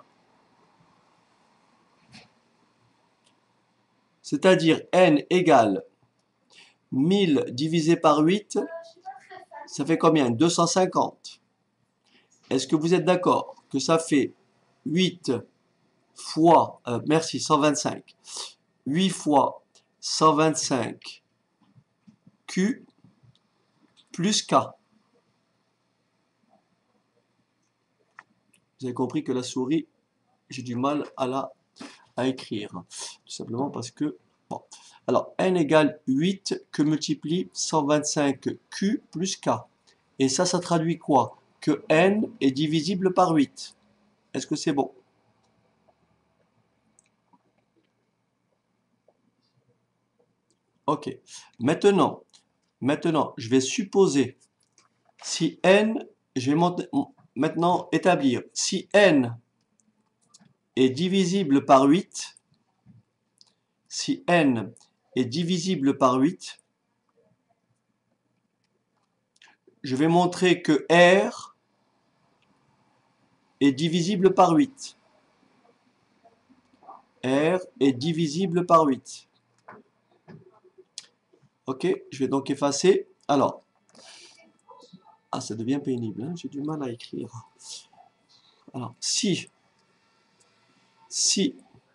C'est-à-dire N égale mille divisé par huit, ça fait combien? deux cent cinquante. Est-ce que vous êtes d'accord que ça fait huit fois, euh, merci, cent vingt-cinq. huit fois cent vingt-cinq Q plus K. Vous avez compris que la souris, j'ai du mal à la à écrire. Tout simplement parce que, bon. Alors, N égale huit que multiplie cent vingt-cinq Q plus K. Et ça, ça traduit quoi? Que N est divisible par huit. Est-ce que c'est bon? Ok. Maintenant, maintenant, je vais supposer si N, je vais maintenant établir si N est divisible par huit, si N est divisible par huit, je vais montrer que R est divisible par huit. R est divisible par huit. Ok, je vais donc effacer. Alors, ah, ça devient pénible, hein? J'ai du mal à écrire. Alors, si, si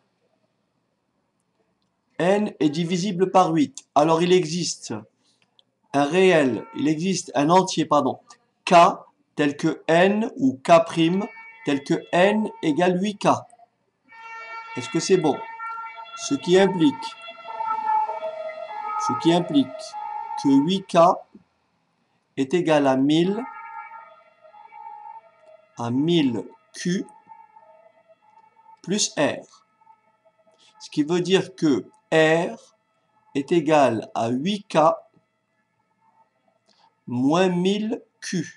N est divisible par huit, alors il existe un réel, il existe un entier, pardon, K tel que N ou K' tel que N égale huit K. Est-ce que c'est bon? Ce qui implique, ce qui implique que huit K est égal à mille, à mille Q plus R. Ce qui veut dire que R est égal à huit K moins mille Q.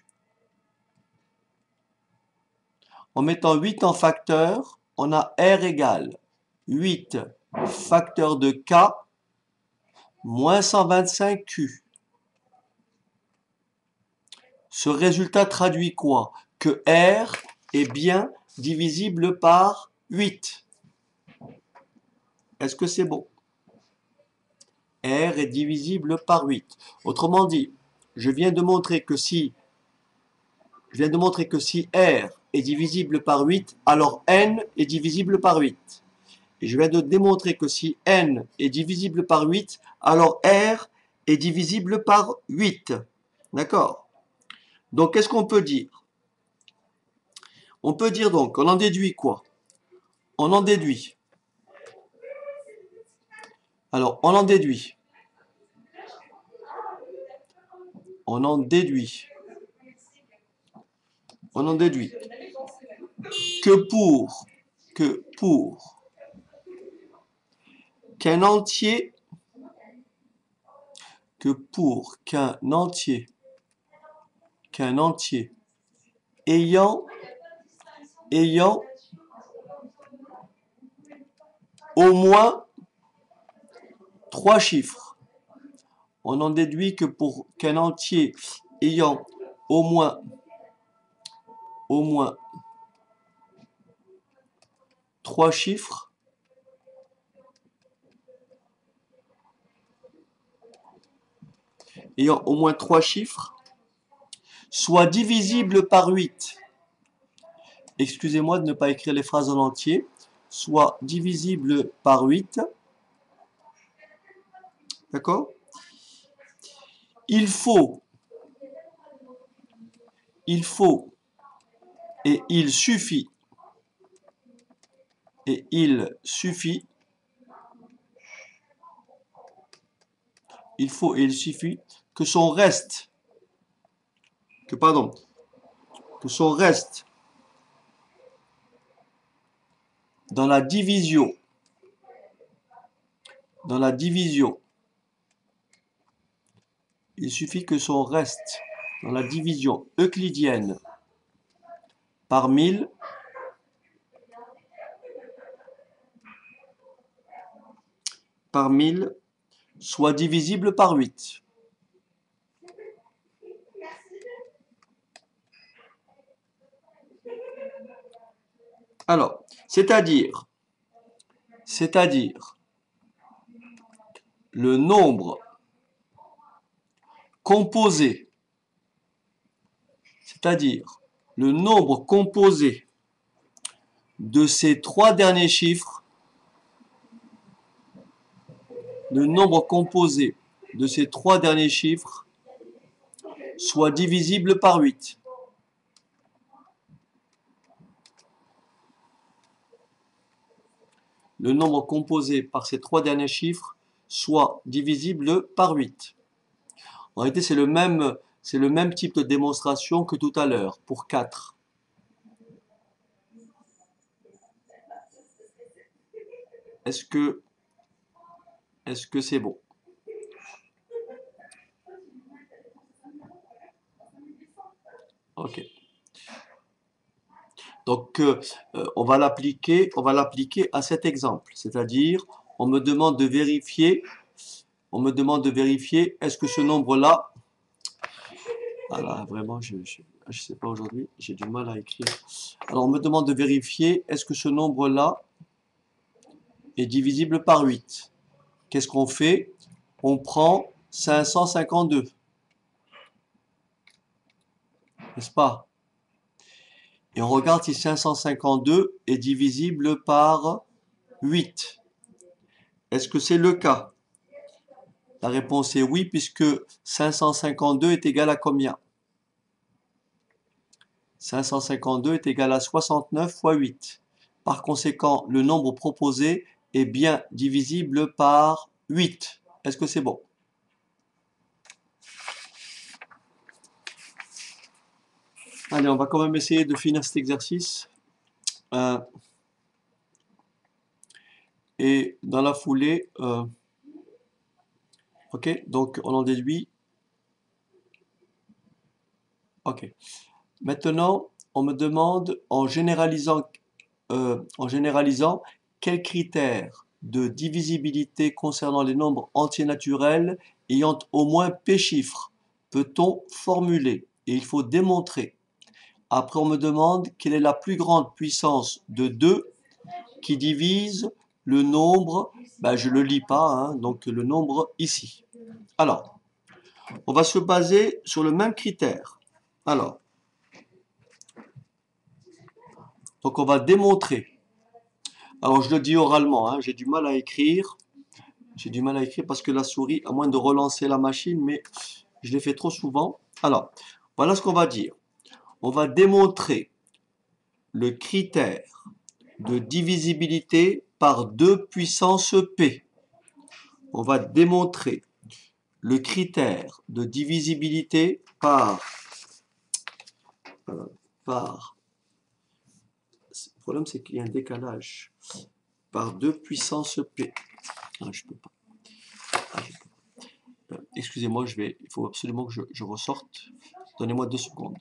En mettant huit en facteur, on a R égale huit facteur de K moins cent vingt-cinq Q. Ce résultat traduit quoi? Que R est bien divisible par huit. Est-ce que c'est bon? R est divisible par huit. Autrement dit, je viens de montrer que si je viens de montrer que si R est divisible par huit, alors N est divisible par huit. Et je viens de démontrer que si N est divisible par huit, alors R est divisible par huit. D'accord? Donc, qu'est-ce qu'on peut dire? On peut dire donc, on en déduit quoi? On en déduit Alors, on en déduit. On en déduit. On en déduit que pour, que pour qu'un entier, que pour qu'un entier, qu'un entier ayant, ayant au moins trois chiffres. On en déduit que pour qu'un entier ayant au moins, au moins trois chiffres, ayant au moins trois chiffres, soit divisible par huit. Excusez-moi de ne pas écrire les phrases en entier. Soit divisible par huit. D'accord? Il faut, il faut, et il suffit, et il suffit, il faut et il suffit que son reste, que pardon, que son reste dans la division, dans la division, il suffit que son reste dans la division euclidienne par mille par mille soit divisible par huit. Alors, c'est-à-dire, c'est-à-dire, le nombre composé, c'est-à-dire le nombre composé de ces trois derniers chiffres, le nombre composé de ces trois derniers chiffres soit divisible par huit. Le nombre composé par ces trois derniers chiffres soit divisible par huit. En réalité, c'est le même, c'est le même type de démonstration que tout à l'heure, pour quatre. Est-ce que, est-ce que c'est bon? Ok. Donc, euh, on va l'appliquer, on va l'appliquer à cet exemple. C'est-à-dire, on me demande de vérifier, on me demande de vérifier, est-ce que ce nombre-là, voilà, vraiment, je ne je, je sais pas aujourd'hui, j'ai du mal à écrire. Alors, on me demande de vérifier, est-ce que ce nombre-là est divisible par huit? Qu'est-ce qu'on fait? On prend cinq cent cinquante-deux. N'est-ce pas? Et on regarde si cinq cent cinquante-deux est divisible par huit. Est-ce que c'est le cas? La réponse est oui, puisque cinq cent cinquante-deux est égal à combien? cinq cent cinquante-deux est égal à soixante-neuf fois huit. Par conséquent, le nombre proposé est bien divisible par huit. Est-ce que c'est bon? Allez, on va quand même essayer de finir cet exercice. Euh, et dans la foulée, euh, ok, donc on en déduit. Ok. Maintenant, on me demande, en généralisant, euh, en généralisant, quels critères de divisibilité concernant les nombres entiers naturels ayant au moins p chiffres peut-on formuler? Et il faut démontrer. Après, on me demande quelle est la plus grande puissance de deux qui divise le nombre, ben, je ne le lis pas, hein, donc le nombre ici. Alors, on va se baser sur le même critère. Alors, donc on va démontrer. Alors je le dis oralement, hein, j'ai du mal à écrire. J'ai du mal à écrire parce que la souris, à moins de relancer la machine, mais je l'ai fait trop souvent. Alors, voilà ce qu'on va dire. On va démontrer le critère de divisibilité par deux puissance p. on va démontrer le critère de divisibilité par, euh, par, le problème c'est qu'il y a un décalage, par deux puissance P. Ah, je peux pas. Ah, je peux pas. Euh, Excusez-moi, je vais, il faut absolument que je, je ressorte. Donnez-moi deux secondes.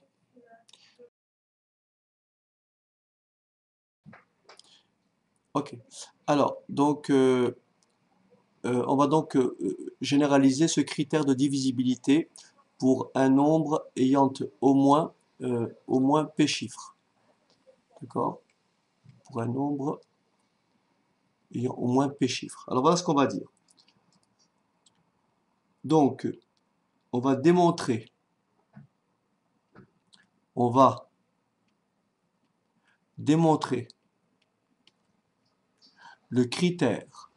Ok. Alors, donc, euh, euh, on va donc euh, généraliser ce critère de divisibilité pour un nombre ayant au moins, euh, au moins P chiffres. D'accord? Pour un nombre ayant au moins P chiffres. Alors voilà ce qu'on va dire. Donc, on va démontrer, on va démontrer le critère,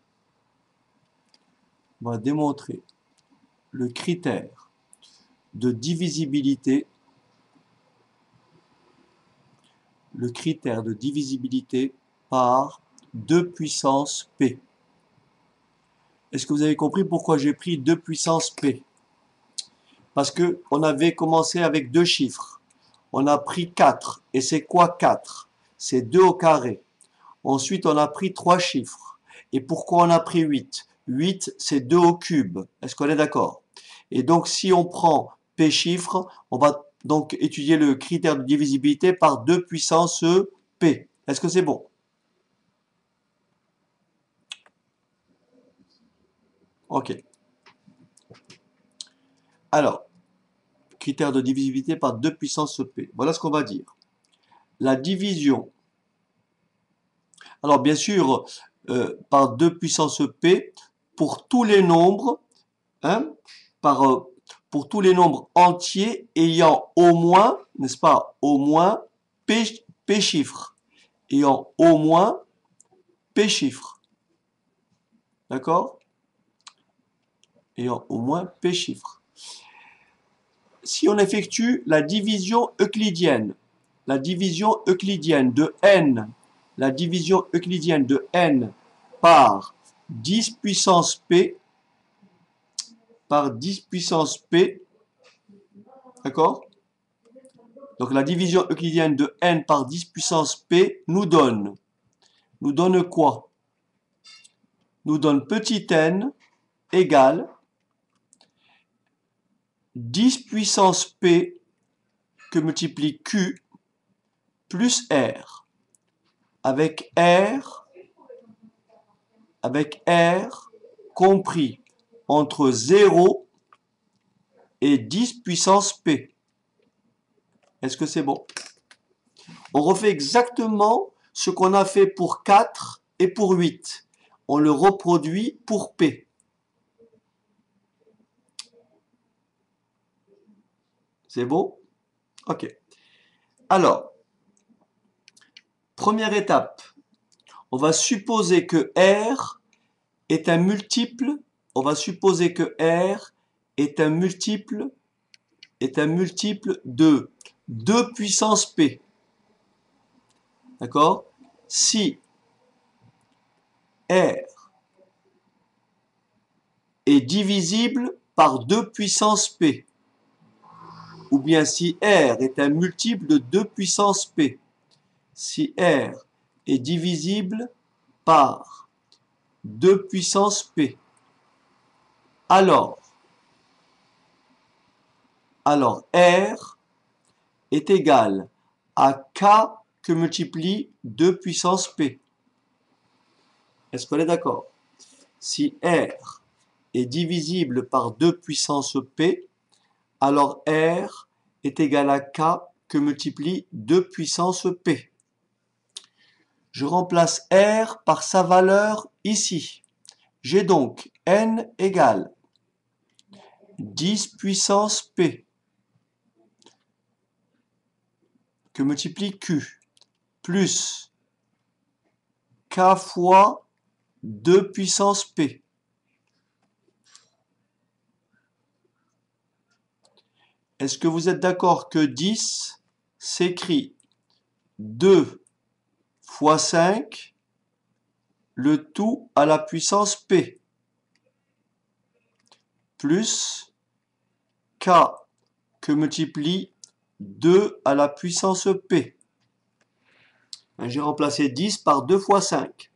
on va démontrer le critère de divisibilité, le critère de divisibilité par deux puissance P. Est-ce que vous avez compris pourquoi j'ai pris deux puissance P? Parce que on avait commencé avec deux chiffres. On a pris quatre. Et c'est quoi quatre? C'est deux au carré. Ensuite, on a pris trois chiffres. Et pourquoi on a pris huit? huit, c'est deux au cube. Est-ce qu'on est d'accord? Et donc, si on prend P chiffres, on va donc étudier le critère de divisibilité par deux puissance P. Est-ce que c'est bon? Ok. Alors, critère de divisibilité par deux puissance P. Voilà ce qu'on va dire. La division, alors bien sûr, euh, par deux puissance P, pour tous les nombres, hein, par, euh, pour tous les nombres entiers ayant au moins, n'est-ce pas, au moins P, P chiffres, ayant au moins P chiffres, d'accord? Ayant au moins P chiffres. Si on effectue la division euclidienne, la division euclidienne de n, la division euclidienne de n par dix puissance P, par dix puissance P, d'accord? Donc la division euclidienne de n par dix puissance P nous donne, nous donne quoi? Nous donne petit n égale dix puissance P que multiplie Q plus R, avec R, avec R compris entre zéro et dix puissance P. Est-ce que c'est bon? On refait exactement ce qu'on a fait pour quatre et pour huit. On le reproduit pour P. C'est bon? Ok. Alors, première étape, on va supposer que R est un multiple, on va supposer que R est un multiple, est un multiple de deux puissance P. D'accord? Si R est divisible par deux puissance P, ou bien si R est un multiple de deux puissance P, si R est divisible par deux puissance P, alors, alors R est égal à K que multiplie deux puissance P. Est-ce qu'on est d'accord? Si R est divisible par deux puissance P, alors R est égal à K que multiplie deux puissance P. Je remplace R par sa valeur ici. J'ai donc N égale dix puissance P que multiplie Q plus K fois deux puissance P. Est-ce que vous êtes d'accord que dix s'écrit deux fois cinq, le tout à la puissance P? plus K que multiplie deux à la puissance P. J'ai remplacé dix par deux fois cinq.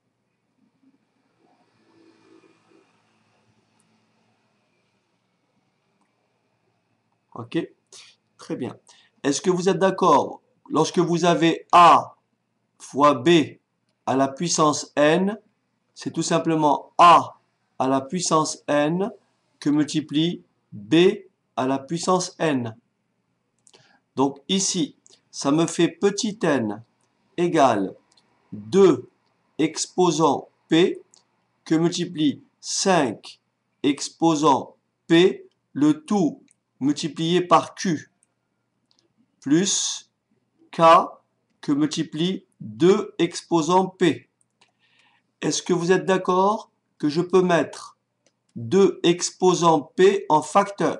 Ok, très bien. Est-ce que vous êtes d'accord? Lorsque vous avez A fois B à la puissance n, c'est tout simplement A à la puissance n que multiplie B à la puissance n. Donc ici, ça me fait petit n égale deux exposant P que multiplie cinq exposant P, le tout multiplié par Q, plus K que multiplie deux exposant P. Est-ce que vous êtes d'accord que je peux mettre deux exposant P en facteur?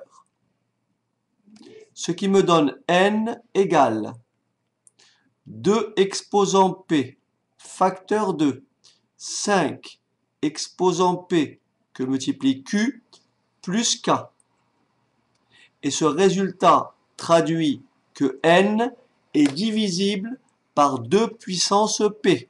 Ce qui me donne n égale deux exposant P, facteur de cinq exposant P que multiplie Q plus K. Et ce résultat traduit que n est divisible par deux puissance P.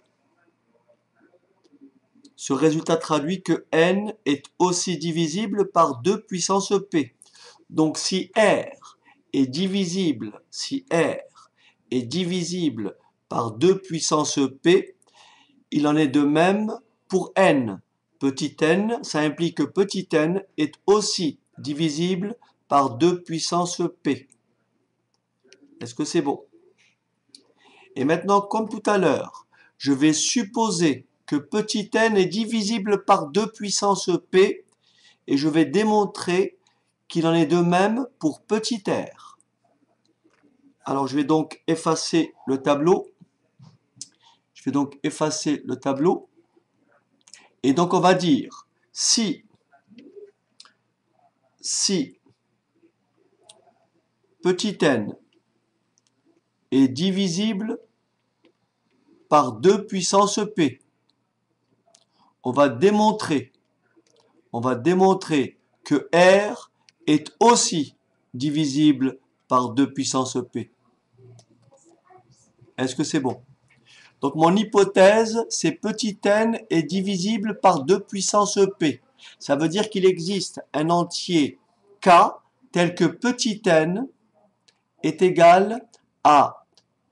Ce résultat traduit que n est aussi divisible par deux puissance P. Donc si R est divisible, si R est divisible par deux puissance P, il en est de même pour n. Petit n, ça implique que petit n est aussi divisible par deux puissance P. Est-ce que c'est bon? Et maintenant, comme tout à l'heure, je vais supposer que petit n est divisible par deux puissance P et je vais démontrer qu'il en est de même pour petit r. Alors, je vais donc effacer le tableau. Je vais donc effacer le tableau. Et donc, on va dire, si, si petit n est divisible par deux puissance P, on va démontrer, on va démontrer que R est aussi divisible par deux puissance P. Est-ce que c'est bon? Donc mon hypothèse, c'est petit n est divisible par deux puissance P. Ça veut dire qu'il existe un entier K tel que petit n est égal à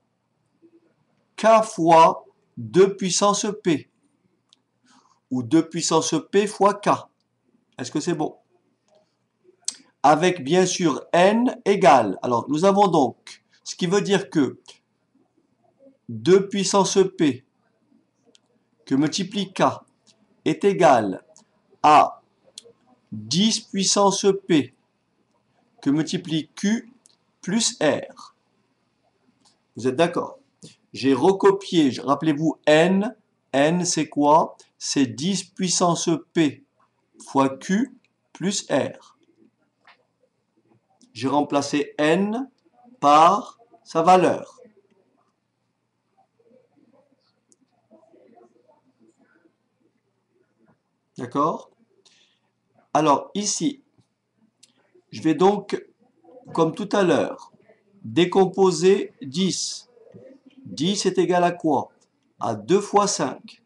K fois deux puissance P. Ou deux puissance P fois K. Est-ce que c'est bon? Avec bien sûr n égale. Alors nous avons donc, ce qui veut dire que deux puissance P que multiplie K est égal à dix puissance P que multiplie Q plus R. Vous êtes d'accord? J'ai recopié, rappelez-vous n, n c'est quoi? C'est dix puissance P fois Q plus R. J'ai remplacé n par sa valeur. D'accord? Alors ici, je vais donc, comme tout à l'heure, décomposer dix. dix est égal à quoi? À deux fois cinq.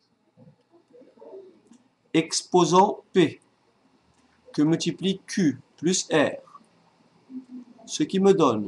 Exposant P, que multiplie Q plus R. Ce qui me donne,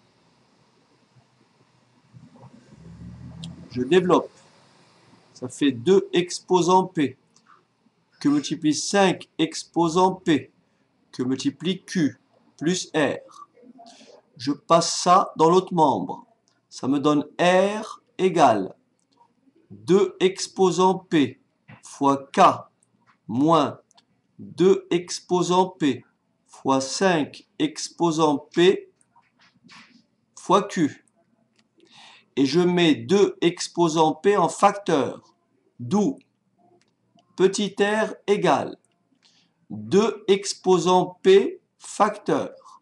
je développe, ça fait deux exposant P, que multiplie cinq exposant P, que multiplie Q plus R. Je passe ça dans l'autre membre. Ça me donne R égale deux exposant P fois K moins deux exposant P fois cinq exposant P fois Q. Et je mets deux exposant P en facteur, d'où petit r égale deux exposant P facteur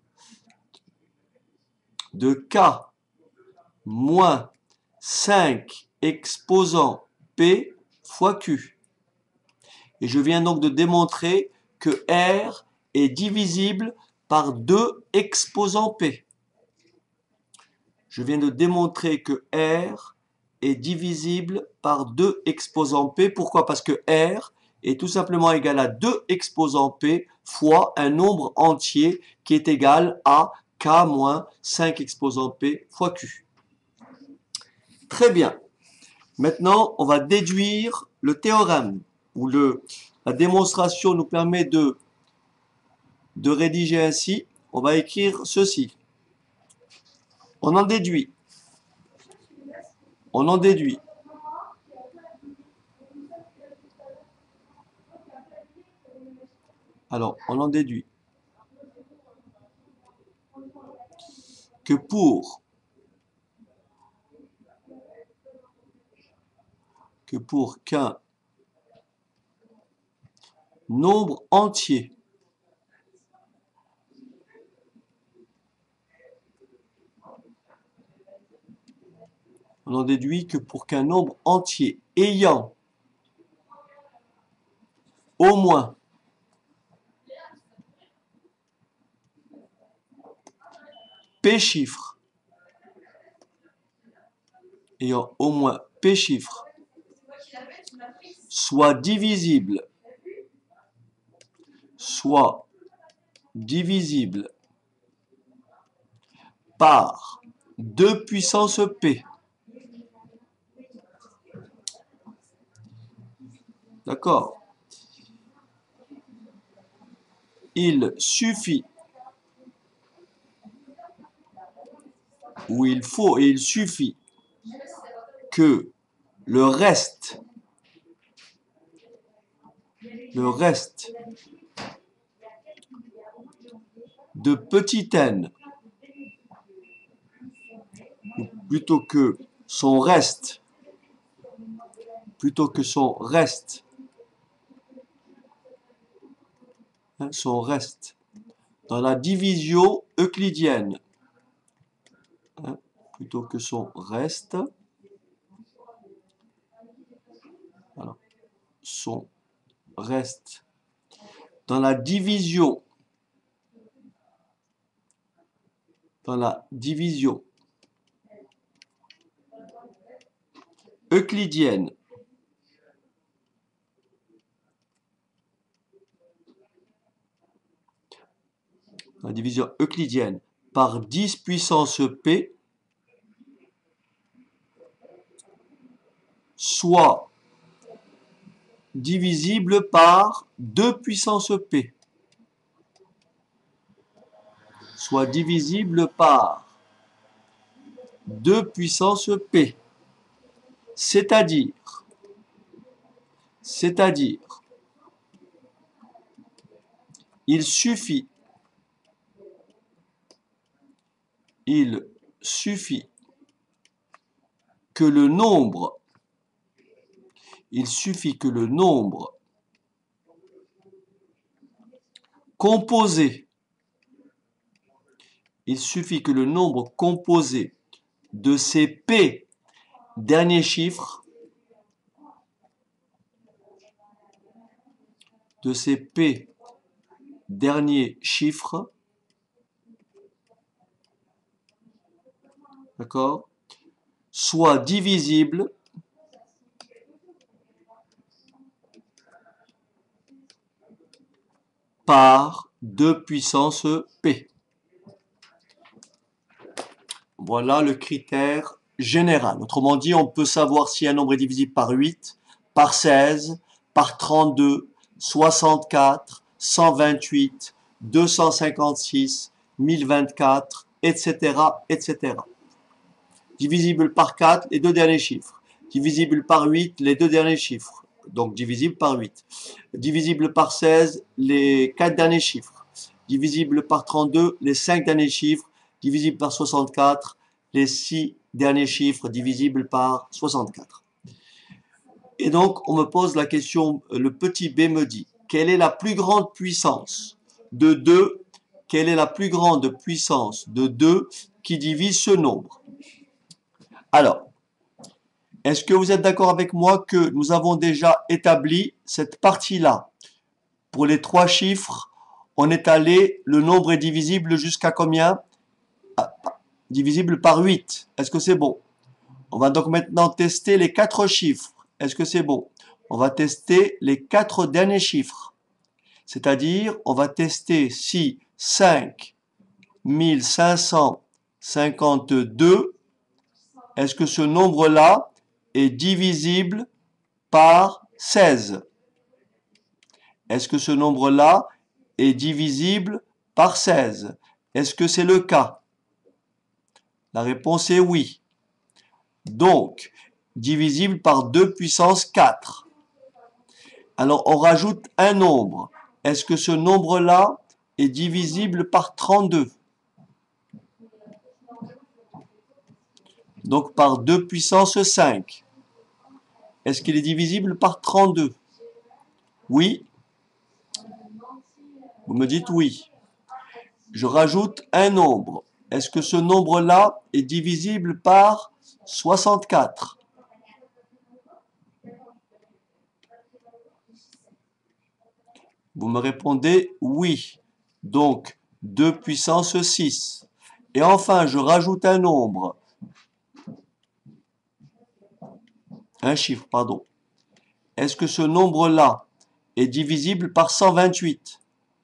de K moins cinq exposant P fois Q. Et je viens donc de démontrer que R est divisible par deux exposants P. Je viens de démontrer que R est divisible par deux exposants P. Pourquoi? Parce que R est tout simplement égal à deux exposants P fois un nombre entier qui est égal à K moins cinq exposants P fois Q. Très bien. Maintenant, on va déduire le théorème, où le, la démonstration nous permet de, de rédiger ainsi. On va écrire ceci. On en déduit. On en déduit. Alors, on en déduit que pour que pour qu'un nombre entier on en déduit que pour qu'un nombre entier ayant au moins P chiffres, ayant au moins P chiffres, soit divisible, soit divisible par deux puissance P. D'accord? Il suffit, ou il faut et il suffit que le reste, le reste de petit n, ou plutôt que son reste, plutôt que son reste, hein, son reste, dans la division euclidienne, hein, plutôt que son reste, alors, son reste dans la division, dans la division euclidienne, la division euclidienne par dix puissance P, soit divisible par deux puissance P, soit divisible par deux puissance P, c'est-à-dire, c'est-à-dire, il suffit, il suffit que le nombre, il suffit que le nombre composé, il suffit que le nombre composé de ces P derniers chiffres, de ces P derniers chiffres, d'accord, soit divisible par deux puissance P. Voilà le critère général. Autrement dit, on peut savoir si un nombre est divisible par huit, par seize, par trente-deux, soixante-quatre, cent vingt-huit, deux cent cinquante-six, mille vingt-quatre, et cetera, et cetera. Divisible par quatre, les deux derniers chiffres. Divisible par huit, les deux derniers chiffres. Donc divisible par huit. Divisible par seize, les quatre derniers chiffres. Divisible par trente-deux, les cinq derniers chiffres. Divisible par soixante-quatre, les six derniers chiffres divisibles par soixante-quatre. Et donc, on me pose la question, le petit b me dit, quelle est la plus grande puissance de deux, quelle est la plus grande puissance de deux qui divise ce nombre? Alors, est-ce que vous êtes d'accord avec moi que nous avons déjà établi cette partie-là? Pour les trois chiffres, on est allé, le nombre est divisible jusqu'à combien? Ah, divisible par huit. Est-ce que c'est bon? On va donc maintenant tester les quatre chiffres. Est-ce que c'est bon? On va tester les quatre derniers chiffres. C'est-à-dire, on va tester si cinq mille cinq cent cinquante-deux, est-ce que ce nombre-là est divisible par seize? Est-ce que ce nombre-là est divisible par seize? Est-ce que c'est le cas? La réponse est oui. Donc, divisible par deux puissance quatre. Alors, on rajoute un nombre. Est-ce que ce nombre-là est divisible par trente-deux? Donc, par deux puissance cinq. Est-ce qu'il est divisible par trente-deux? Oui. Vous me dites oui. Je rajoute un nombre. Est-ce que ce nombre-là est divisible par soixante-quatre? Vous me répondez oui. Donc, deux puissance six. Et enfin, je rajoute un nombre. Un chiffre, pardon. Est-ce que ce nombre-là est divisible par cent vingt-huit?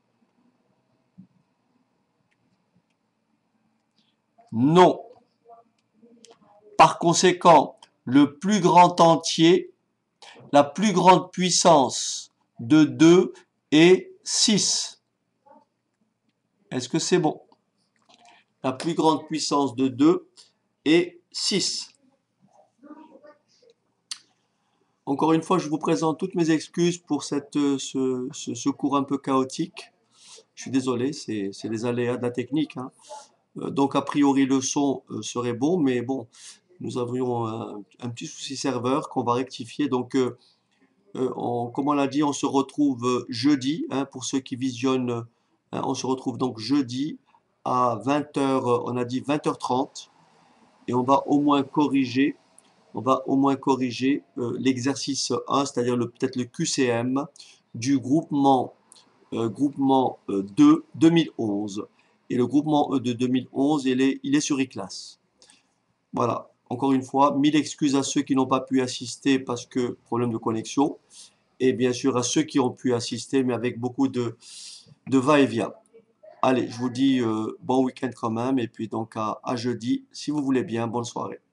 Non. Par conséquent, le plus grand entier, la plus grande puissance de deux est six. Est-ce que c'est bon? La plus grande puissance de deux est six. Encore une fois, je vous présente toutes mes excuses pour cette, ce, ce, ce cours un peu chaotique. Je suis désolé, c'est les aléas de la technique, hein. Euh, donc, a priori, le son euh, serait bon, mais bon, nous avions un, un petit souci serveur qu'on va rectifier. Donc, euh, euh, on, comme on l'a dit, on se retrouve jeudi, hein, pour ceux qui visionnent, hein, on se retrouve donc jeudi à vingt heures, on a dit vingt heures trente, et on va au moins corriger on va au moins corriger euh, l'exercice un, c'est-à-dire peut-être le Q C M du groupement, euh, groupement euh, deux deux mille onze. Et le groupement E de deux mille onze, il est, il est sur iClass. Voilà, encore une fois, mille excuses à ceux qui n'ont pas pu assister parce que problème de connexion. Et bien sûr à ceux qui ont pu assister, mais avec beaucoup de, de va-et-vient. Allez, je vous dis euh, bon week-end quand même, et puis donc à, à jeudi, si vous voulez bien, bonne soirée.